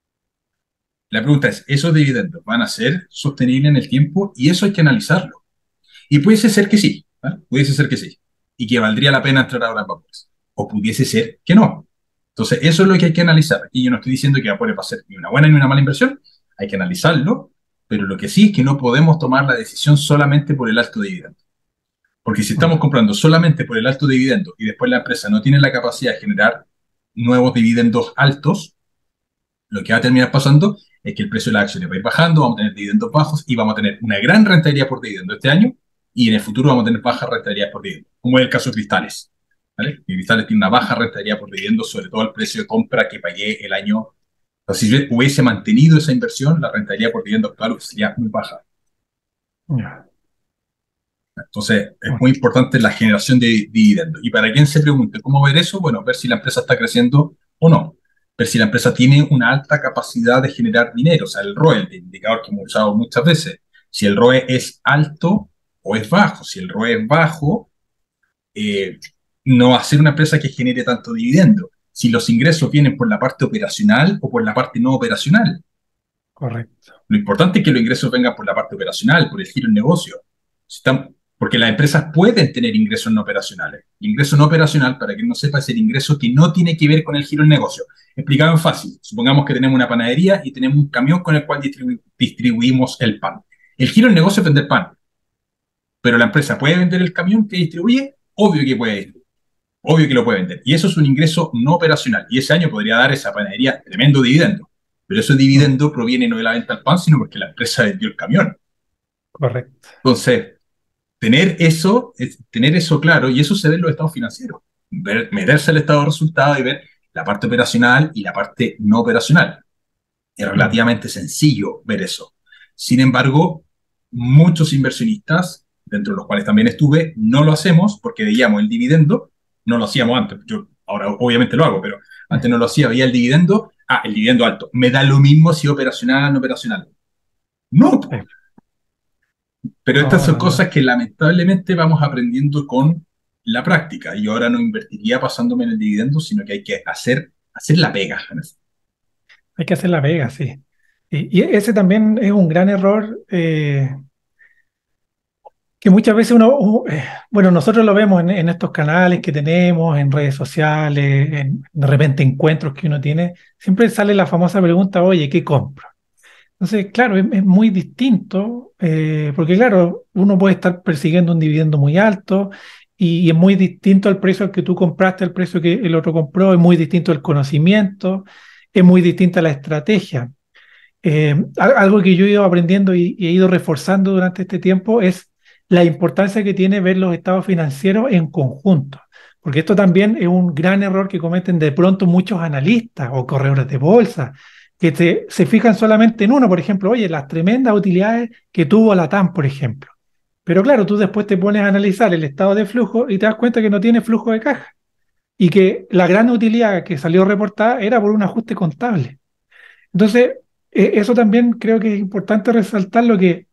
La pregunta es, ¿esos dividendos van a ser sostenibles en el tiempo? Y eso hay que analizarlo. Y pudiese ser que sí, ¿ah? Pudiese ser que sí, y que valdría la pena entrar ahora en Vapores. O pudiese ser que no. Entonces, eso es lo que hay que analizar. Y yo no estoy diciendo que Vapores va a ser ni una buena ni una mala inversión, hay que analizarlo, pero lo que sí es que no podemos tomar la decisión solamente por el alto dividendo. Porque si estamos Mm, comprando solamente por el alto dividendo y después la empresa no tiene la capacidad de generar nuevos dividendos altos, lo que va a terminar pasando es que el precio de las acciones va a ir bajando, vamos a tener dividendos bajos y vamos a tener una gran rentabilidad por dividendo este año y en el futuro vamos a tener baja rentabilidad por dividendo, como es el caso de Cristales. ¿Vale? Y Cristales tiene una baja rentabilidad por dividendo, sobre todo el precio de compra que pagué el año. O sea, si yo hubiese mantenido esa inversión, la rentabilidad por dividendo actual sería muy baja. ya, Entonces, es ok, muy importante la generación de dividendos. Y para quien se pregunte cómo ver eso, bueno, ver si la empresa está creciendo o no. Ver si la empresa tiene una alta capacidad de generar dinero, o sea, el ROE, el indicador que hemos usado muchas veces. Si el ROE es alto o es bajo. Si el ROE es bajo, eh, no va a ser una empresa que genere tanto dividendo. Si los ingresos vienen por la parte operacional o por la parte no operacional. correcto. Lo importante es que los ingresos vengan por la parte operacional, por el giro del negocio. Porque las empresas pueden tener ingresos no operacionales. Ingreso no operacional, para quien no sepa, es el ingreso que no tiene que ver con el giro del negocio. Explicado en fácil. Supongamos que tenemos una panadería y tenemos un camión con el cual distribuimos el pan. El giro del negocio es vender pan, pero la empresa puede vender el camión que distribuye, obvio que puede, obvio que lo puede vender. Y eso es un ingreso no operacional. Y ese año podría dar esa panadería tremendo dividendo. Pero ese Mm, dividendo proviene no de la venta del pan, sino porque la empresa vendió el camión. correcto. Entonces, tener eso claro, y eso se ve en los estados financieros. Meterse al estado de resultados y ver la parte operacional y la parte no operacional. Es Mm, relativamente sencillo ver eso. Sin embargo, muchos inversionistas, dentro de los cuales también estuve, no lo hacemos porque veíamos el dividendo, no lo hacíamos antes, yo ahora obviamente lo hago, pero antes no lo hacía, veía el dividendo alto, me da lo mismo si operacional o no operacional. No, sí, pero estas no, son no, no. cosas que lamentablemente vamos aprendiendo con la práctica. Y yo ahora no invertiría pasándome en el dividendo, sino que hay que hacer la pega. Hay que hacer la pega, sí. Y ese también es un gran error que muchas veces bueno, nosotros lo vemos en estos canales que tenemos, en redes sociales, de repente encuentros que uno tiene, siempre sale la famosa pregunta, oye, ¿qué compro? Entonces, claro, es muy distinto, porque claro, uno puede estar persiguiendo un dividendo muy alto y es muy distinto al precio al que tú compraste, al precio que el otro compró, es muy distinto el conocimiento, es muy distinta la estrategia. Algo que yo he ido aprendiendo y he ido reforzando durante este tiempo es la importancia que tiene ver los estados financieros en conjunto, porque esto también es un gran error que cometen de pronto muchos analistas o corredores de bolsa, que se fijan solamente en uno, por ejemplo, oye, las tremendas utilidades que tuvo la TAM, por ejemplo. Pero claro, tú después te pones a analizar el estado de flujo y te das cuenta que no tiene flujo de caja y que la gran utilidad que salió reportada era por un ajuste contable. Entonces, eso también creo que es importante resaltar lo que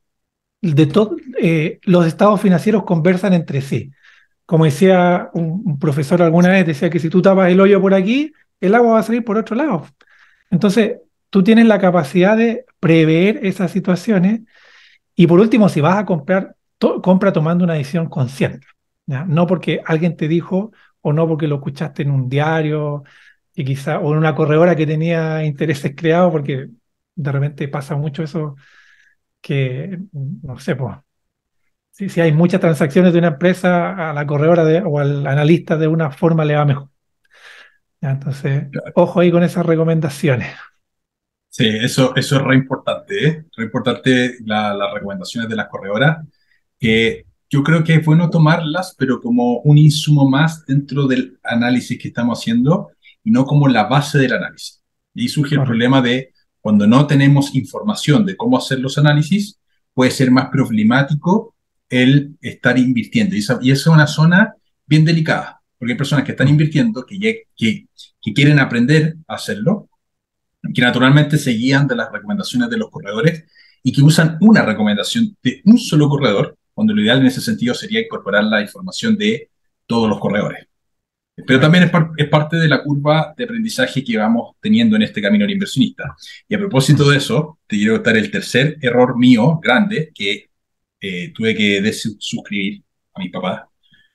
los estados financieros conversan entre sí. Como decía un profesor alguna vez, decía que si tú tapas el hoyo por aquí, el agua va a salir por otro lado. Entonces, tú tienes la capacidad de prever esas situaciones y por último, si vas a comprar, compra tomando una decisión consciente, ¿ya? No porque alguien te dijo o no porque lo escuchaste en un diario y quizá, o en una corredora que tenía intereses creados, porque de repente pasa mucho eso que, no sé, pues, si hay muchas transacciones de una empresa, a la corredora o al analista de una forma le va mejor. ¿Ya? Entonces, ojo ahí con esas recomendaciones. Sí, eso es re importante, ¿eh? Re importante las recomendaciones de las corredoras, que yo creo que es bueno tomarlas, pero como un insumo más dentro del análisis que estamos haciendo y no como la base del análisis. Y surge el Correcto. problema de cuando no tenemos información de cómo hacer los análisis, puede ser más problemático el estar invirtiendo. Y esa es una zona bien delicada, porque hay personas que están invirtiendo, que quieren aprender a hacerlo, que naturalmente se guían de las recomendaciones de los corredores y que usan una recomendación de un solo corredor, cuando lo ideal en ese sentido sería incorporar la información de todos los corredores. Pero Claro. también es parte de la curva de aprendizaje que vamos teniendo en este camino del inversionista. Y a propósito de eso, te quiero contar el tercer error mío grande que tuve que desuscribir a mi papá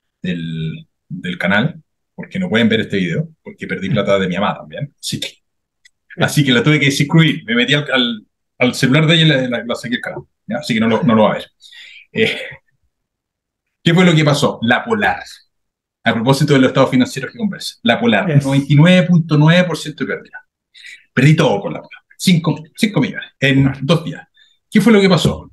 del canal, porque no pueden ver este video, porque perdí plata de mi mamá también. Así que la tuve que desuscribir. Me metí al celular de ella y la saqué el canal. ¿Ya? Así que no lo va a ver. Eh, ¿Qué fue lo que pasó? La Polar. A propósito de los estados financieros que conversa. La Polar, Es. 99.9% de pérdida. Perdí todo con la Polar. 5 millones en Claro. 2 días. ¿Qué fue lo que pasó?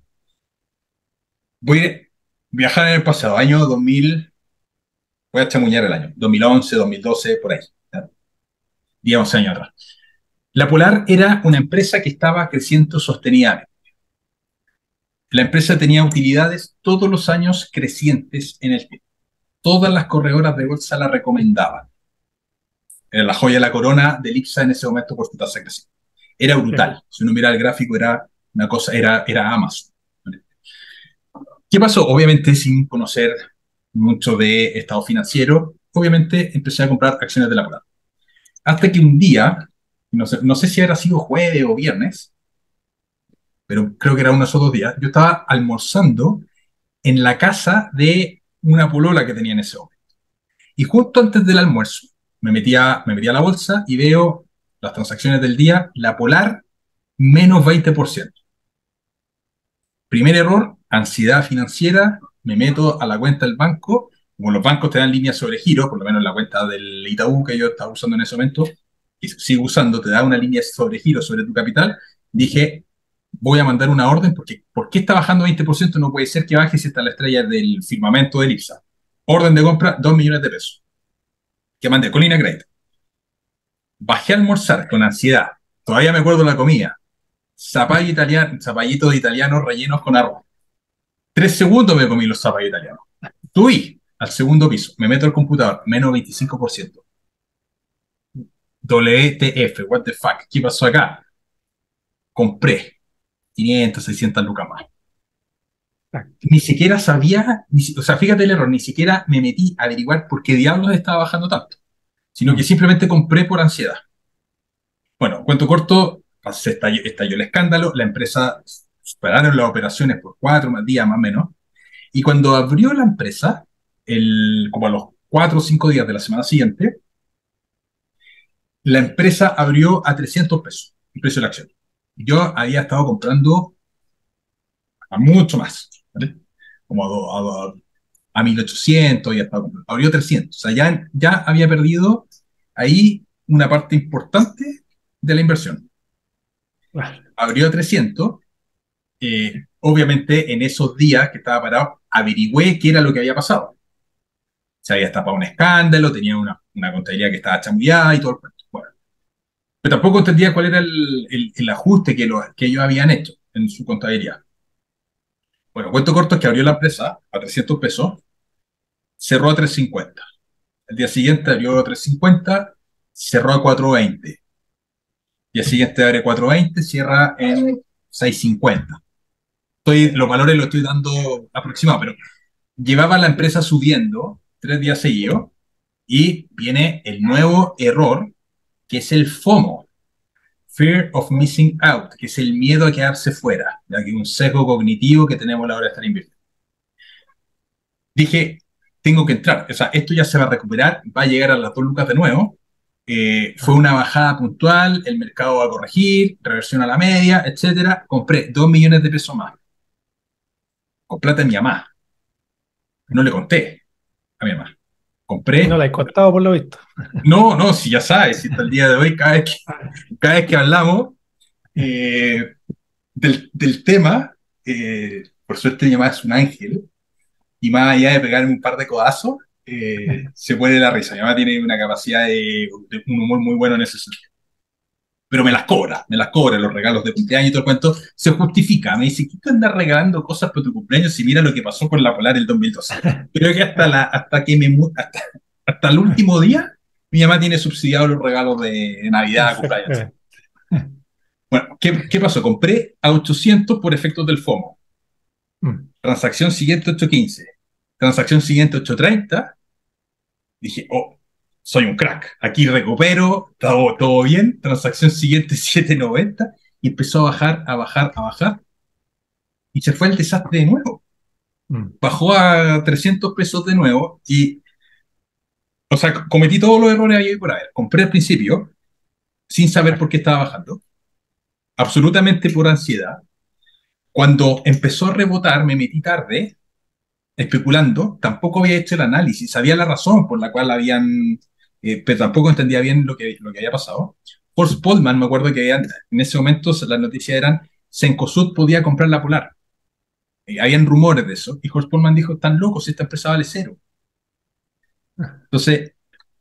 Voy a viajar en el pasado, año 2000, voy a chamuñar el año, 2011, 2012, por ahí. ¿Ya? 10, 11 años atrás. La Polar era una empresa que estaba creciendo sostenidamente. La empresa tenía utilidades todos los años crecientes en el tiempo. Todas las corredoras de bolsa la recomendaban. Era la joya de la corona del IPSA en ese momento por su tasa de crecimiento. Era Sí. brutal. Si uno mira el gráfico, era una cosa, era Amazon. ¿Qué pasó? Obviamente, sin conocer mucho de estado financiero, obviamente empecé a comprar acciones de la Polar. Hasta que un día, no sé si habrá sido jueves o viernes, pero creo que era uno de esos 2 días, yo estaba almorzando en la casa de una polola que tenía en ese momento. Y justo antes del almuerzo, me metí a la bolsa y veo las transacciones del día, la Polar menos 20%. Primer error, ansiedad financiera, me meto a la cuenta del banco, como los bancos te dan líneas sobre giro, por lo menos la cuenta del Itaú que yo estaba usando en ese momento, y sigo usando, te da una línea sobre giro sobre tu capital, dije, voy a mandar una orden porque ¿por qué está bajando 20%? No puede ser que baje si está la estrella del firmamento del IPSA. Orden de compra, 2 millones de pesos, que mandé con línea de crédito. Bajé a almorzar con ansiedad, todavía me acuerdo de la comida, zapallitos italianos rellenos con arroz. 3 segundos me comí los zapallos italianos. Subí al segundo piso, me meto al computador, menos 25%. WTF, what the fuck, ¿qué pasó acá? Compré 500, 600 lucas más. Exacto. Ni siquiera sabía, o sea, fíjate el error, ni siquiera me metí a averiguar por qué diablos estaba bajando tanto, sino que Mm. simplemente compré por ansiedad. Bueno, cuento corto, estalló el escándalo, la empresa pararon las operaciones por 4 días más o menos, y cuando abrió la empresa, como a los 4 o 5 días de la semana siguiente, la empresa abrió a 300 pesos el precio de la acción. Yo había estado comprando a mucho más, ¿vale? Como a 1800, ya estaba comprando. Abrió 300, o sea, ya había perdido ahí una parte importante de la inversión. Claro. Abrió a 300, obviamente en esos días que estaba parado, averigüé qué era lo que había pasado. Se había destapado un escándalo, tenía una contabilidad que estaba chamullada y todo el cuento. Bueno, pero tampoco entendía cuál era el ajuste que ellos habían hecho en su contabilidad. Bueno, cuento corto es que abrió la empresa a 300 pesos, cerró a 350. El día siguiente abrió a 350, cerró a 420. Y el siguiente abre 420, cierra en 650. Los valores los estoy dando aproximados, pero llevaba la empresa subiendo 3 días seguidos y viene el nuevo error, que es el FOMO, Fear of Missing Out, que es el miedo a quedarse fuera, ya que es un sesgo cognitivo que tenemos a la hora de estar invirtiendo. Dije, tengo que entrar, o sea, esto ya se va a recuperar, va a llegar a las 2 lucas de nuevo. Fue una bajada puntual, el mercado va a corregir, reversión a la media, etcétera. Compré 2 millones de pesos más, con plata de mi mamá. No le conté a mi mamá. Y no Compré, la he contado por lo visto. no, no, si ya sabes, si hasta el día de hoy, cada vez que hablamos, eh, del tema, por suerte mi mamá es un ángel, y más allá de pegarme un par de codazos, se puede la risa. Mi mamá tiene una capacidad de un humor muy bueno en ese sentido. pero me las cobra, los regalos de cumpleaños y todo el cuento, se justifica. Me dice, ¿qué te andas regalando cosas por tu cumpleaños si mira lo que pasó con la Polar el 2012? Creo que hasta el último día, mi mamá tiene subsidiado los regalos de Navidad, cumpleaños. Exactamente. Bueno, ¿qué pasó? Compré a 800 por efectos del FOMO. Mm. Transacción siguiente 815. Transacción siguiente 830. Dije, oh, soy un crack. Aquí recupero, todo bien. Transacción siguiente 790. Y empezó a bajar, a bajar, a bajar. Y se fue el desastre de nuevo. Mm. Bajó a 300 pesos de nuevo. Y, o sea, cometí todos los errores ahí por haber. Compré al principio, sin saber por qué estaba bajando. Absolutamente por ansiedad. Cuando empezó a rebotar, me metí tarde especulando, tampoco había hecho el análisis, sabía la razón por la cual habían, pero tampoco entendía bien lo que había pasado. Horst Polman, me acuerdo que en ese momento las noticias eran, Cencosud podía comprar la Polar. Habían rumores de eso, y Horst Polman dijo, están locos, esta empresa vale cero. Entonces,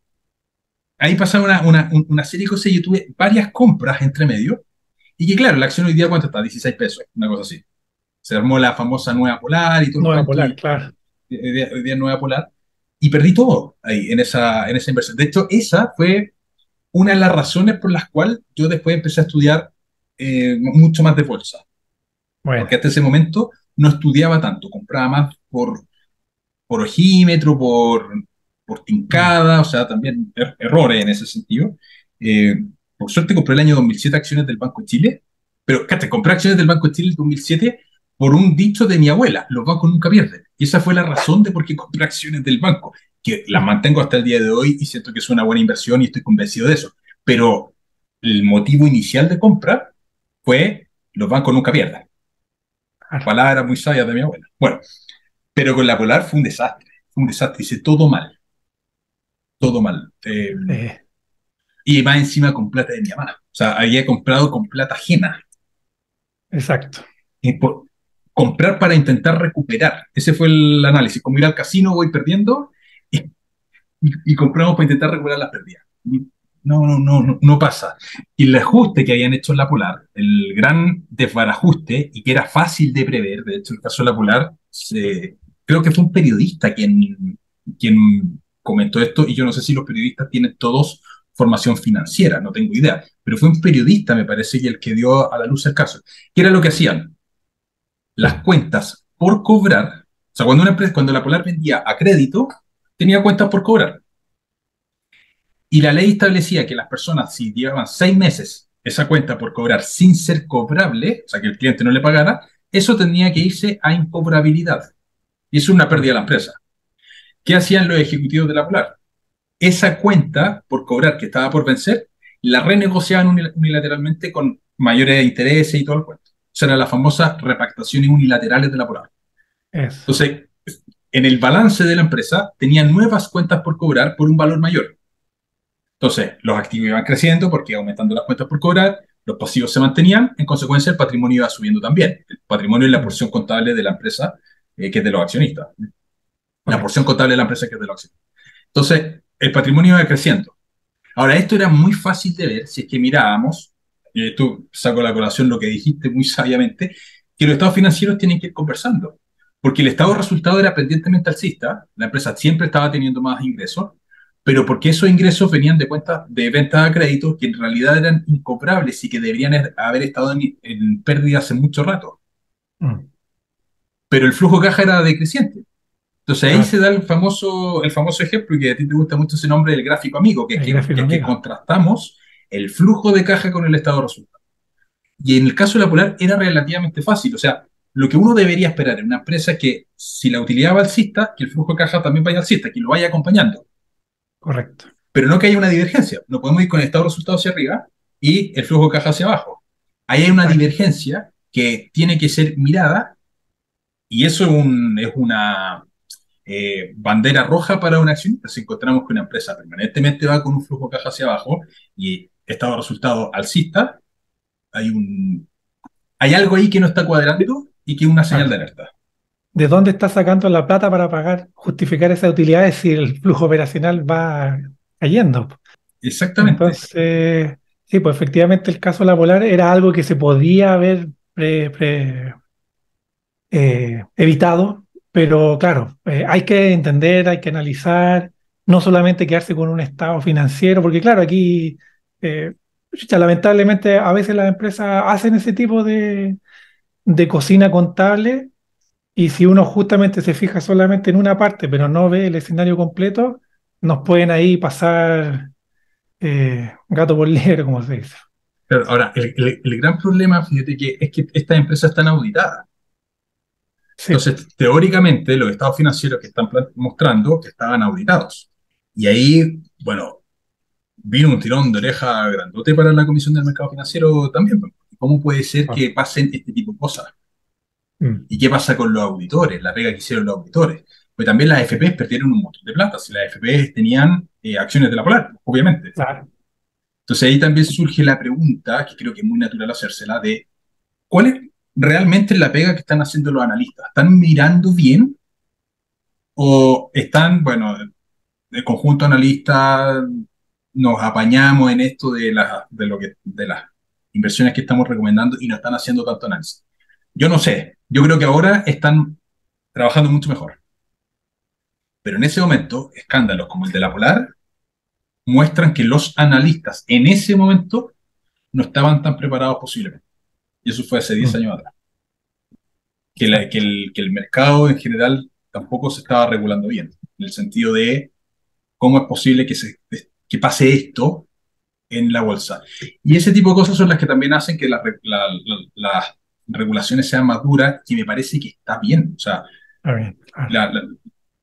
ahí pasaron una serie de cosas y yo tuve varias compras entre medio, y que claro, la acción hoy día, ¿cuánto está? 16 pesos, una cosa así. Se armó la famosa nueva Polar y todo el Nueva cuento, Polar, y claro. hoy día Nueva Polar, y perdí todo ahí en esa inversión. De hecho, esa fue una de las razones por las cuales yo después empecé a estudiar mucho más de bolsa, Bueno. porque hasta ese momento no estudiaba tanto, compraba más por ojímetro, por Mm. tincada, o sea, también errores en ese sentido. Eh, por suerte compré el año 2007 acciones del Banco de Chile, pero cállate, compré acciones del Banco de Chile en 2007 por un dicho de mi abuela, los bancos nunca pierden. Y esa fue la razón de por qué compré acciones del banco, que las mantengo hasta el día de hoy y siento que es una buena inversión y estoy convencido de eso. Pero el motivo inicial de compra fue los bancos nunca pierden. Claro. Palabras muy sabias de mi abuela. Bueno, pero con la Polar fue un desastre, hice todo mal, todo mal. Eh, Y más encima con plata de mi mamá. O sea, había comprado con plata ajena. exacto. Y comprar para intentar recuperar. Ese fue el análisis. Como ir al casino, voy perdiendo y, y compramos para intentar recuperar las pérdidas. Y no pasa. Y el ajuste que habían hecho en la Polar, el gran desbarajuste, y que era fácil de prever, de hecho, el caso de la Polar, creo que fue un periodista quien comentó esto, y yo no sé si los periodistas tienen todos formación financiera, no tengo idea, pero fue un periodista, me parece, que el que dio a la luz el caso. ¿Qué era lo que hacían? Las cuentas por cobrar, o sea, cuando la Polar vendía a crédito, tenía cuentas por cobrar. Y la ley establecía que las personas, si llevaban 6 meses esa cuenta por cobrar sin ser cobrable, o sea, que el cliente no le pagara, eso tenía que irse a incobrabilidad. Y eso es una pérdida Mm. de la empresa. ¿Qué hacían los ejecutivos de la Polar? Esa cuenta por cobrar que estaba por vencer, la renegociaban unilateralmente con mayores intereses y todo el cuento. O sea, eran las famosas repactaciones unilaterales de la Polar. Eso. Entonces, en el balance de la empresa, tenían nuevas cuentas por cobrar por un valor mayor. Entonces, los activos iban creciendo porque iban aumentando las cuentas por cobrar, los pasivos se mantenían, en consecuencia el patrimonio iba subiendo también. El patrimonio es la Mm. porción contable de la empresa que es de los accionistas. La porción Correcto. contable de la empresa que es de los accionistas. Entonces, el patrimonio iba creciendo. Ahora, esto era muy fácil de ver si es que mirábamos, y esto saco a la colación lo que dijiste muy sabiamente, que los estados financieros tienen que ir conversando. Porque el estado de Claro. resultado era pendientemente alcista, la empresa siempre estaba teniendo más ingresos, pero porque esos ingresos venían de cuentas de ventas a crédito que en realidad eran incobrables y que deberían haber estado en pérdida hace mucho rato. Mm. Pero el flujo de caja era decreciente. Entonces ahí se Claro. da el famoso ejemplo, y que a ti te gusta mucho ese nombre del gráfico amigo, que es El que, gráfico que es que amigo. contrastamos el flujo de caja con el estado de resultados. Y en el caso de la Polar era relativamente fácil. O sea, lo que uno debería esperar en una empresa es que si la utilidad va alcista, que el flujo de caja también vaya alcista, que lo vaya acompañando. Correcto. Pero no que haya una divergencia. No podemos ir con el estado de resultados hacia arriba y el flujo de caja hacia abajo. Ahí hay una Exacto. divergencia que tiene que ser mirada, y eso es una bandera roja para una acción. Si encontramos que una empresa permanentemente va con un flujo de caja hacia abajo y estado de resultados alcista, hay algo ahí que no está De, cuadrando y que es una señal claro. de alerta. ¿De dónde está sacando la plata para pagar, justificar esas utilidades si el flujo operacional va cayendo? Exactamente. Entonces, Sí, pues efectivamente el caso de la Polar era algo que se podía haber evitado, pero claro, hay que entender, hay que analizar, no solamente quedarse con un estado financiero, porque claro, aquí, chucha, lamentablemente a veces las empresas hacen ese tipo de cocina contable y si uno justamente se fija solamente en una parte, pero no ve el escenario completo, nos pueden ahí pasar gato por liebre, como se dice. Pero ahora, el gran problema, fíjate que es que estas empresas están auditadas. Sí, Entonces, teóricamente, los estados financieros que están mostrando que estaban auditados. Y ahí, bueno, vino un tirón de oreja grandote para la Comisión del Mercado Financiero también, pues. ¿Cómo puede ser ah, que pasen este tipo de cosas? mm, ¿Y qué pasa con los auditores? La pega que hicieron los auditores. Pues también las AFPs perdieron un montón de plata. Si las AFPs tenían acciones de la Polar, obviamente. claro, Entonces ahí también surge la pregunta, que creo que es muy natural hacérsela, de ¿cuál es realmente la pega que están haciendo los analistas? ¿Están mirando bien o están, bueno, el conjunto de analistas nos apañamos en esto de las inversiones que estamos recomendando y no están haciendo tanto análisis? Yo no sé, yo creo que ahora están trabajando mucho mejor, pero en ese momento, escándalos como el de la Polar muestran que los analistas en ese momento no estaban tan preparados posiblemente. Y eso fue hace 10 mm, años atrás. exacto. Que el mercado en general tampoco se estaba regulando bien, en el sentido de cómo es posible que pase esto en la bolsa. Y ese tipo de cosas son las que también hacen que las regulaciones sean más duras, y me parece que está bien. O sea, Está bien, claro. la- la-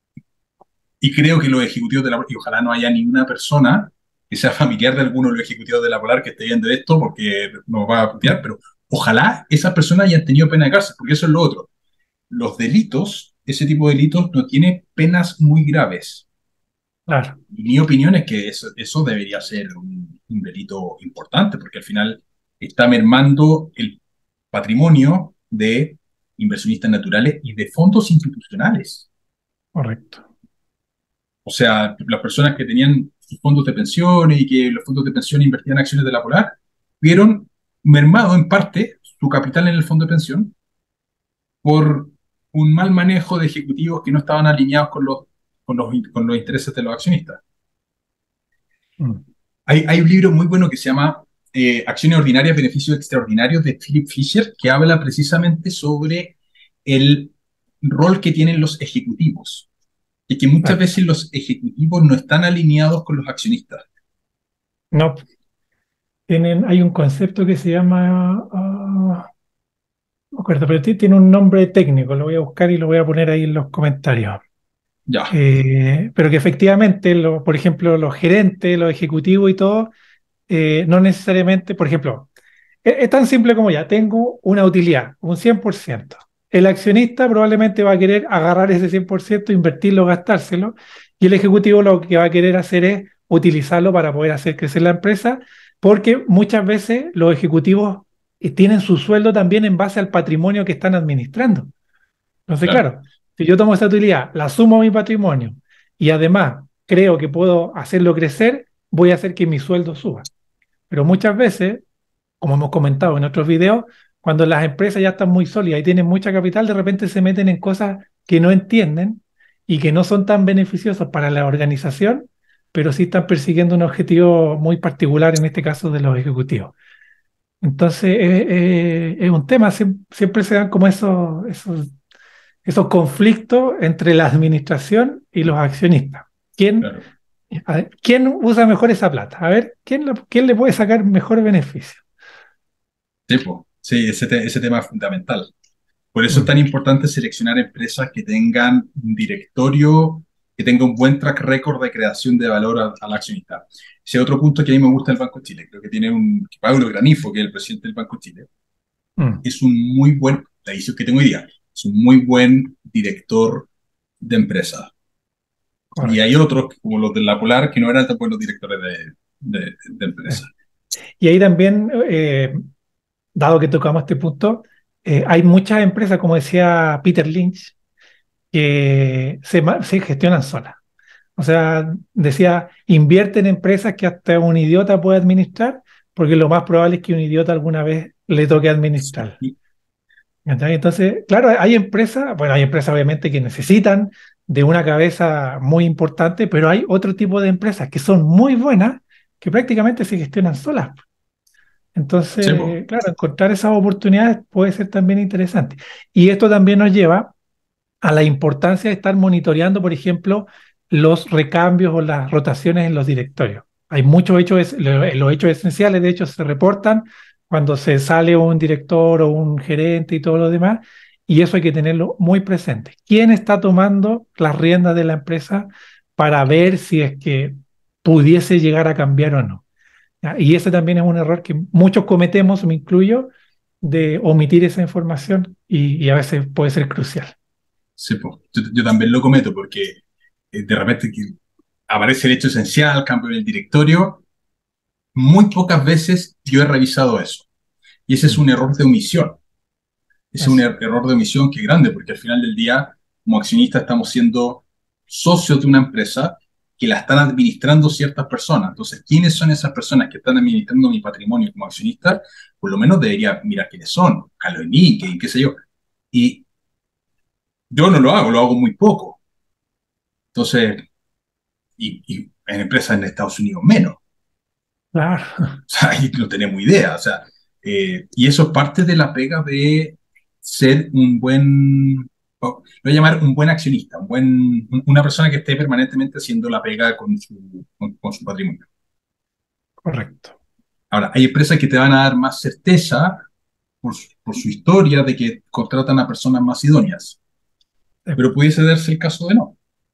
y creo que los ejecutivos de la Polar, y ojalá no haya ninguna persona que sea familiar de alguno de los ejecutivos de la Polar que esté viendo esto, porque nos va a putear, pero ojalá esas personas hayan tenido pena de cárcel, porque eso es lo otro. Los delitos, ese tipo de delitos, no tiene penas muy graves. Claro, Y mi opinión es que eso debería ser un delito importante, porque al final está mermando el patrimonio de inversionistas naturales y de fondos institucionales. correcto. O sea, las personas que tenían sus fondos de pensiones y que los fondos de pensión invertían en acciones de la Polar, vieron mermado en parte su capital en el fondo de pensión por un mal manejo de ejecutivos que no estaban alineados con los intereses de los accionistas. Mm, Hay un libro muy bueno que se llama Acciones Ordinarias, Beneficios Extraordinarios de Philip Fisher, que habla precisamente sobre el rol que tienen los ejecutivos y que muchas exacto. veces los ejecutivos no están alineados con los accionistas. No, hay un concepto que se llama, no me acuerdo, pero tiene un nombre técnico, lo voy a buscar y lo voy a poner ahí en los comentarios. Ya, Pero que efectivamente, por ejemplo, los gerentes, los ejecutivos y todo, no necesariamente, por ejemplo, es tan simple como ya, tengo una utilidad, un 100%. El accionista probablemente va a querer agarrar ese 100%, invertirlo, gastárselo, y el ejecutivo lo que va a querer hacer es utilizarlo para poder hacer crecer la empresa, porque muchas veces los ejecutivos tienen su sueldo también en base al patrimonio que están administrando. Entonces, claro, claro, si yo tomo esta utilidad, la sumo a mi patrimonio y además creo que puedo hacerlo crecer, voy a hacer que mi sueldo suba. Pero muchas veces, como hemos comentado en otros videos, cuando las empresas ya están muy sólidas y tienen mucha capital, de repente se meten en cosas que no entienden y que no son tan beneficiosas para la organización, pero sí están persiguiendo un objetivo muy particular, en este caso de los ejecutivos. Entonces, es un tema, siempre se dan como esos conflictos entre la administración y los accionistas. ¿Quién, claro. quién usa mejor esa plata? A ver, quién le puede sacar mejor beneficio? Sí, po. Sí, ese tema es fundamental. Por eso es Mm, tan importante seleccionar empresas que tengan un directorio, que tenga un buen track record de creación de valor al accionista. Ese otro punto que a mí me gusta del Banco de Chile, creo que tiene que Pablo Granifo, que es el presidente del Banco de Chile, mm, es un muy buen, la visión que tengo hoy día, es un muy buen director de empresas. Y hay correcto. otros, como los de la Polar, que no eran tan buenos directores de Eh, empresas. Y ahí también, dado que tocamos este punto, hay muchas empresas, como decía Peter Lynch, que se gestionan solas. O sea, decía, invierte en empresas que hasta un idiota puede administrar, porque lo más probable es que un idiota alguna vez le toque administrar. Sí, ¿Cachai? Entonces, claro, hay empresas, bueno, hay empresas obviamente que necesitan de una cabeza muy importante, pero hay otro tipo de empresas que son muy buenas, que prácticamente se gestionan solas. sí, po. Entonces, claro, encontrar esas oportunidades puede ser también interesante. Y esto también nos lleva a la importancia de estar monitoreando, por ejemplo, los recambios o las rotaciones en los directorios. Hay muchos hechos, los hechos esenciales, de hecho, se reportan cuando se sale un director o un gerente y todo lo demás, y eso hay que tenerlo muy presente. ¿Quién está tomando las riendas de la empresa para ver si es que pudiese llegar a cambiar o no? ¿Ya? Y ese también es un error que muchos cometemos, me incluyo, de omitir esa información y a veces puede ser crucial. Sí, po. Yo también lo cometo porque de repente que aparece el hecho esencial, cambio en el directorio. Muy pocas veces yo he revisado eso. Y ese es Mm. un error de omisión. Es un Eso. error de omisión que es grande, porque al final del día, como accionistas, estamos siendo socios de una empresa que la están administrando ciertas personas. Entonces, ¿quiénes son esas personas que están administrando mi patrimonio como accionista? Por lo menos debería mirar quiénes son, buscarlo en LinkedIn, qué sé yo. Y yo no lo hago muy poco. Entonces, y en empresas en Estados Unidos menos. Claro, O sea, ahí no tenemos idea. O sea, y eso es parte de la pega de ser un buen, lo voy a llamar un buen accionista, una persona que esté permanentemente haciendo la pega con su patrimonio. correcto. Ahora, hay empresas que te van a dar más certeza por su historia de que contratan a personas más idóneas, pero pudiese darse el caso de no.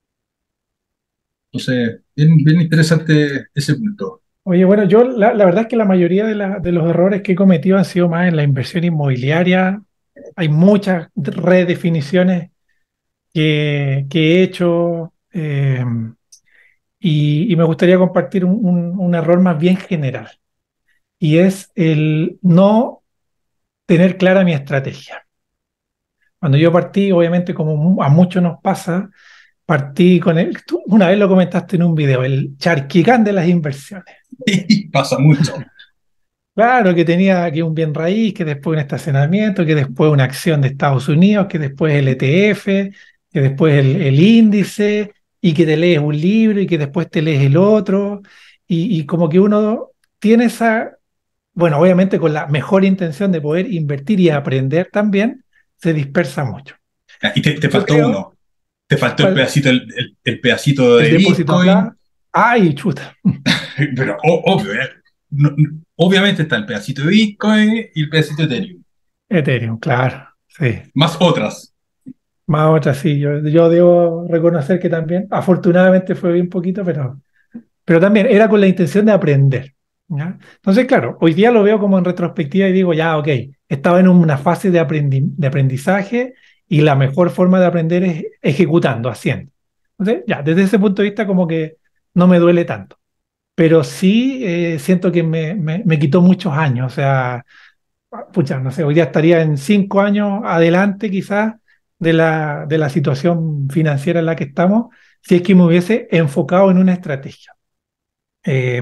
Entonces, bien interesante ese punto. Oye, bueno, yo la verdad es que la mayoría de los errores que he cometido han sido más en la inversión inmobiliaria. Hay muchas redefiniciones que he hecho y me gustaría compartir un error más bien general y es el no tener clara mi estrategia. Cuando yo partí, obviamente como a muchos nos pasa, partí con tú una vez lo comentaste en un video, el charquicán de las inversiones. Y pasa mucho. Claro, que tenía que un bien raíz, que después un estacionamiento, que después una acción de Estados Unidos, que después el ETF, que después el índice, y que te lees un libro y que después te lees el otro. Y como que uno tiene esa, bueno, obviamente con la mejor intención de poder invertir y aprender también, se dispersa mucho. Y te Yo faltó creo, uno. Te faltó ¿cuál? el pedacito El de depósito Bitcoin. acá. ¡Ay, chuta! Pero obvio, obviamente está el pedacito de Bitcoin y el pedacito de Ethereum. Ethereum, claro, sí. Más otras. Más otra, sí. Yo debo reconocer que también, afortunadamente fue bien poquito, pero también era con la intención de aprender. ¿Ya? Entonces, claro, hoy día lo veo como en retrospectiva y digo, ya, ok, estaba en una fase de aprendizaje y la mejor forma de aprender es ejecutando, haciendo. Entonces, ya, desde ese punto de vista como que no me duele tanto. Pero sí siento que me quitó muchos años. O sea, pucha, no sé, hoy día estaría en 5 años adelante quizás de la situación financiera en la que estamos, si es que me hubiese enfocado en una estrategia. Eh,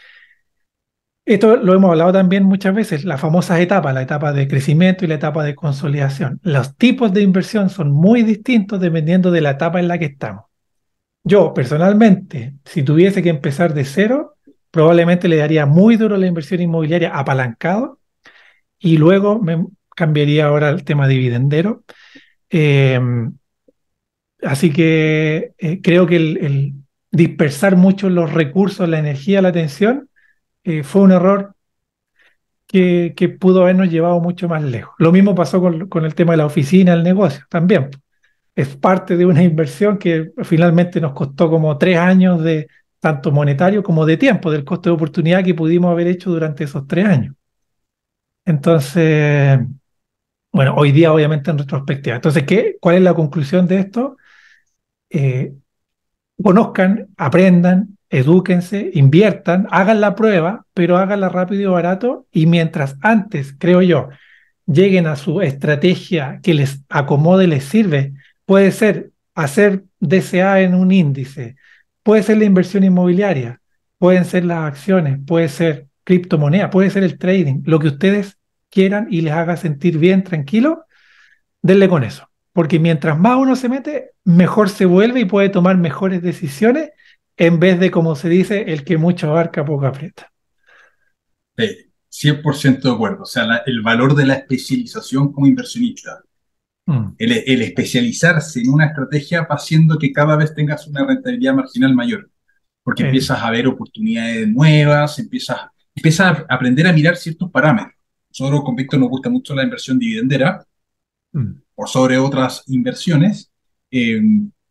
Esto lo hemos hablado también muchas veces, las famosas etapas, la etapa de crecimiento y la etapa de consolidación. Los tipos de inversión son muy distintos dependiendo de la etapa en la que estamos. Yo, personalmente, si tuviese que empezar de cero, probablemente le daría muy duro a la inversión inmobiliaria apalancado y luego me cambiaría ahora al tema dividendero. Eh, Así que creo que el dispersar mucho los recursos, la energía, la atención, fue un error que pudo habernos llevado mucho más lejos. Lo mismo pasó con el tema de la oficina, el negocio, también. Es parte de una inversión que finalmente nos costó como 3 años de tanto monetario como de tiempo, del costo de oportunidad que pudimos haber hecho durante esos 3 años. Entonces, bueno, hoy día obviamente en retrospectiva. Entonces, ¿cuál es la conclusión de esto? Eh, Conozcan, aprendan, edúquense, inviertan, hagan la prueba, pero háganla rápido y barato. Y mientras antes, creo yo, lleguen a su estrategia que les acomode, les sirve, puede ser hacer DCA en un índice, puede ser la inversión inmobiliaria, pueden ser las acciones, puede ser criptomoneda, puede ser el trading, lo que ustedes quieran y les haga sentir bien, tranquilo, denle con eso. Porque mientras más uno se mete, mejor se vuelve y puede tomar mejores decisiones en vez de, como se dice, el que mucho abarca, poco aprieta. 100% de acuerdo. O sea, el valor de la especialización como inversionista. Mm, El especializarse en una estrategia va haciendo que cada vez tengas una rentabilidad marginal mayor, porque eso. empiezas a ver oportunidades nuevas, empiezas a aprender a mirar ciertos parámetros. Nosotros con Víctor nos gusta mucho la inversión dividendera Mm, por sobre otras inversiones, eh,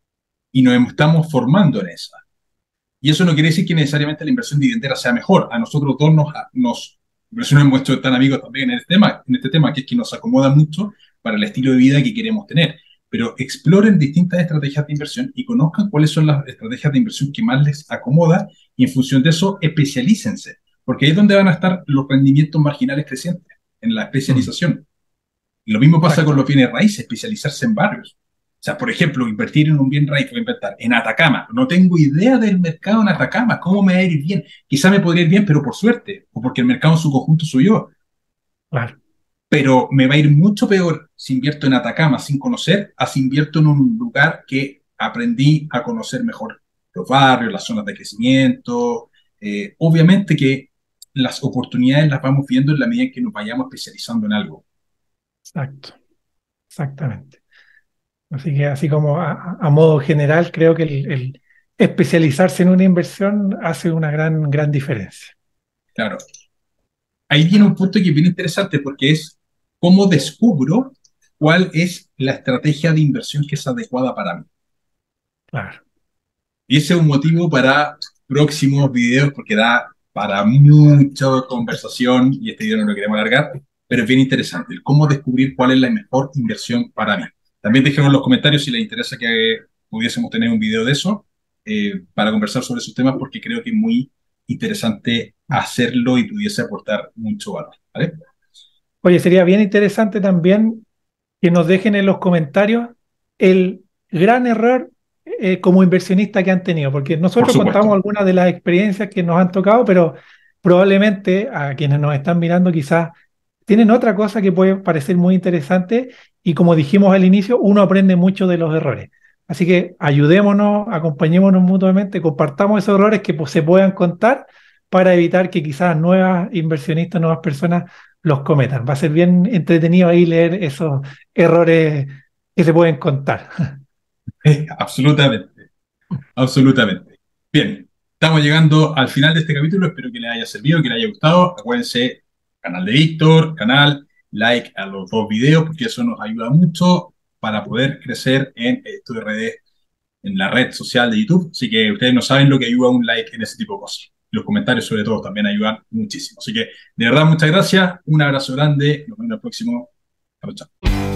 y estamos formando en esa. Y eso no quiere decir que necesariamente la inversión dividendera sea mejor. A nosotros dos por eso nos hemos hecho tan amigos también en este tema, que es que nos acomoda mucho para el estilo de vida que queremos tener. Pero exploren distintas estrategias de inversión y conozcan cuáles son las estrategias de inversión que más les acomoda y en función de eso especialícense, porque ahí es donde van a estar los rendimientos marginales crecientes, en la mm, especialización. Y lo mismo pasa con exacto. los bienes raíces, especializarse en barrios. O sea, por ejemplo, invertir en un bien raíz, voy a inventar, en Atacama. No tengo idea del mercado en Atacama, cómo me va a ir bien. Quizá me podría ir bien, pero por suerte, o porque el mercado en su conjunto subió. Claro, Pero me va a ir mucho peor si invierto en Atacama sin conocer, a si invierto en un lugar que aprendí a conocer mejor los barrios, las zonas de crecimiento. Obviamente que las oportunidades las vamos viendo en la medida en que nos vayamos especializando en algo. exacto, exactamente. Así que así como a modo general, creo que el especializarse en una inversión hace una gran diferencia. Claro. Ahí viene un punto que es bien interesante porque es cómo descubro cuál es la estrategia de inversión que es adecuada para mí. Claro. Y ese es un motivo para próximos videos porque da para mucha conversación y este video no lo queremos alargar, pero es bien interesante el cómo descubrir cuál es la mejor inversión para mí. También déjenos en los comentarios si les interesa que pudiésemos tener un video de eso, para conversar sobre esos temas porque creo que es muy interesante hacerlo y pudiese aportar mucho valor. ¿Vale? Oye, sería bien interesante también que nos dejen en los comentarios el gran error como inversionista que han tenido, porque Por nosotros contamos supuesto. algunas de las experiencias que nos han tocado, pero probablemente a quienes nos están mirando quizás tienen otra cosa que puede parecer muy interesante y como dijimos al inicio, uno aprende mucho de los errores. Así que ayudémonos, acompañémonos mutuamente, compartamos esos errores que pues, se puedan contar para evitar que quizás nuevas inversionistas, nuevas personas los cometan. Va a ser bien entretenido ahí leer esos errores que se pueden contar. Absolutamente. Absolutamente. Bien, estamos llegando al final de este capítulo. Espero que les haya servido, que les haya gustado. Acuérdense, canal de Víctor, canal, like a los dos videos, porque eso nos ayuda mucho para poder crecer en Estudio RD, en la red social de YouTube. Así que ustedes no saben lo que ayuda un like en ese tipo de cosas. Los comentarios, sobre todo, también ayudan muchísimo. Así que, de verdad, muchas gracias. Un abrazo grande. Nos vemos en el próximo. Chao, chao.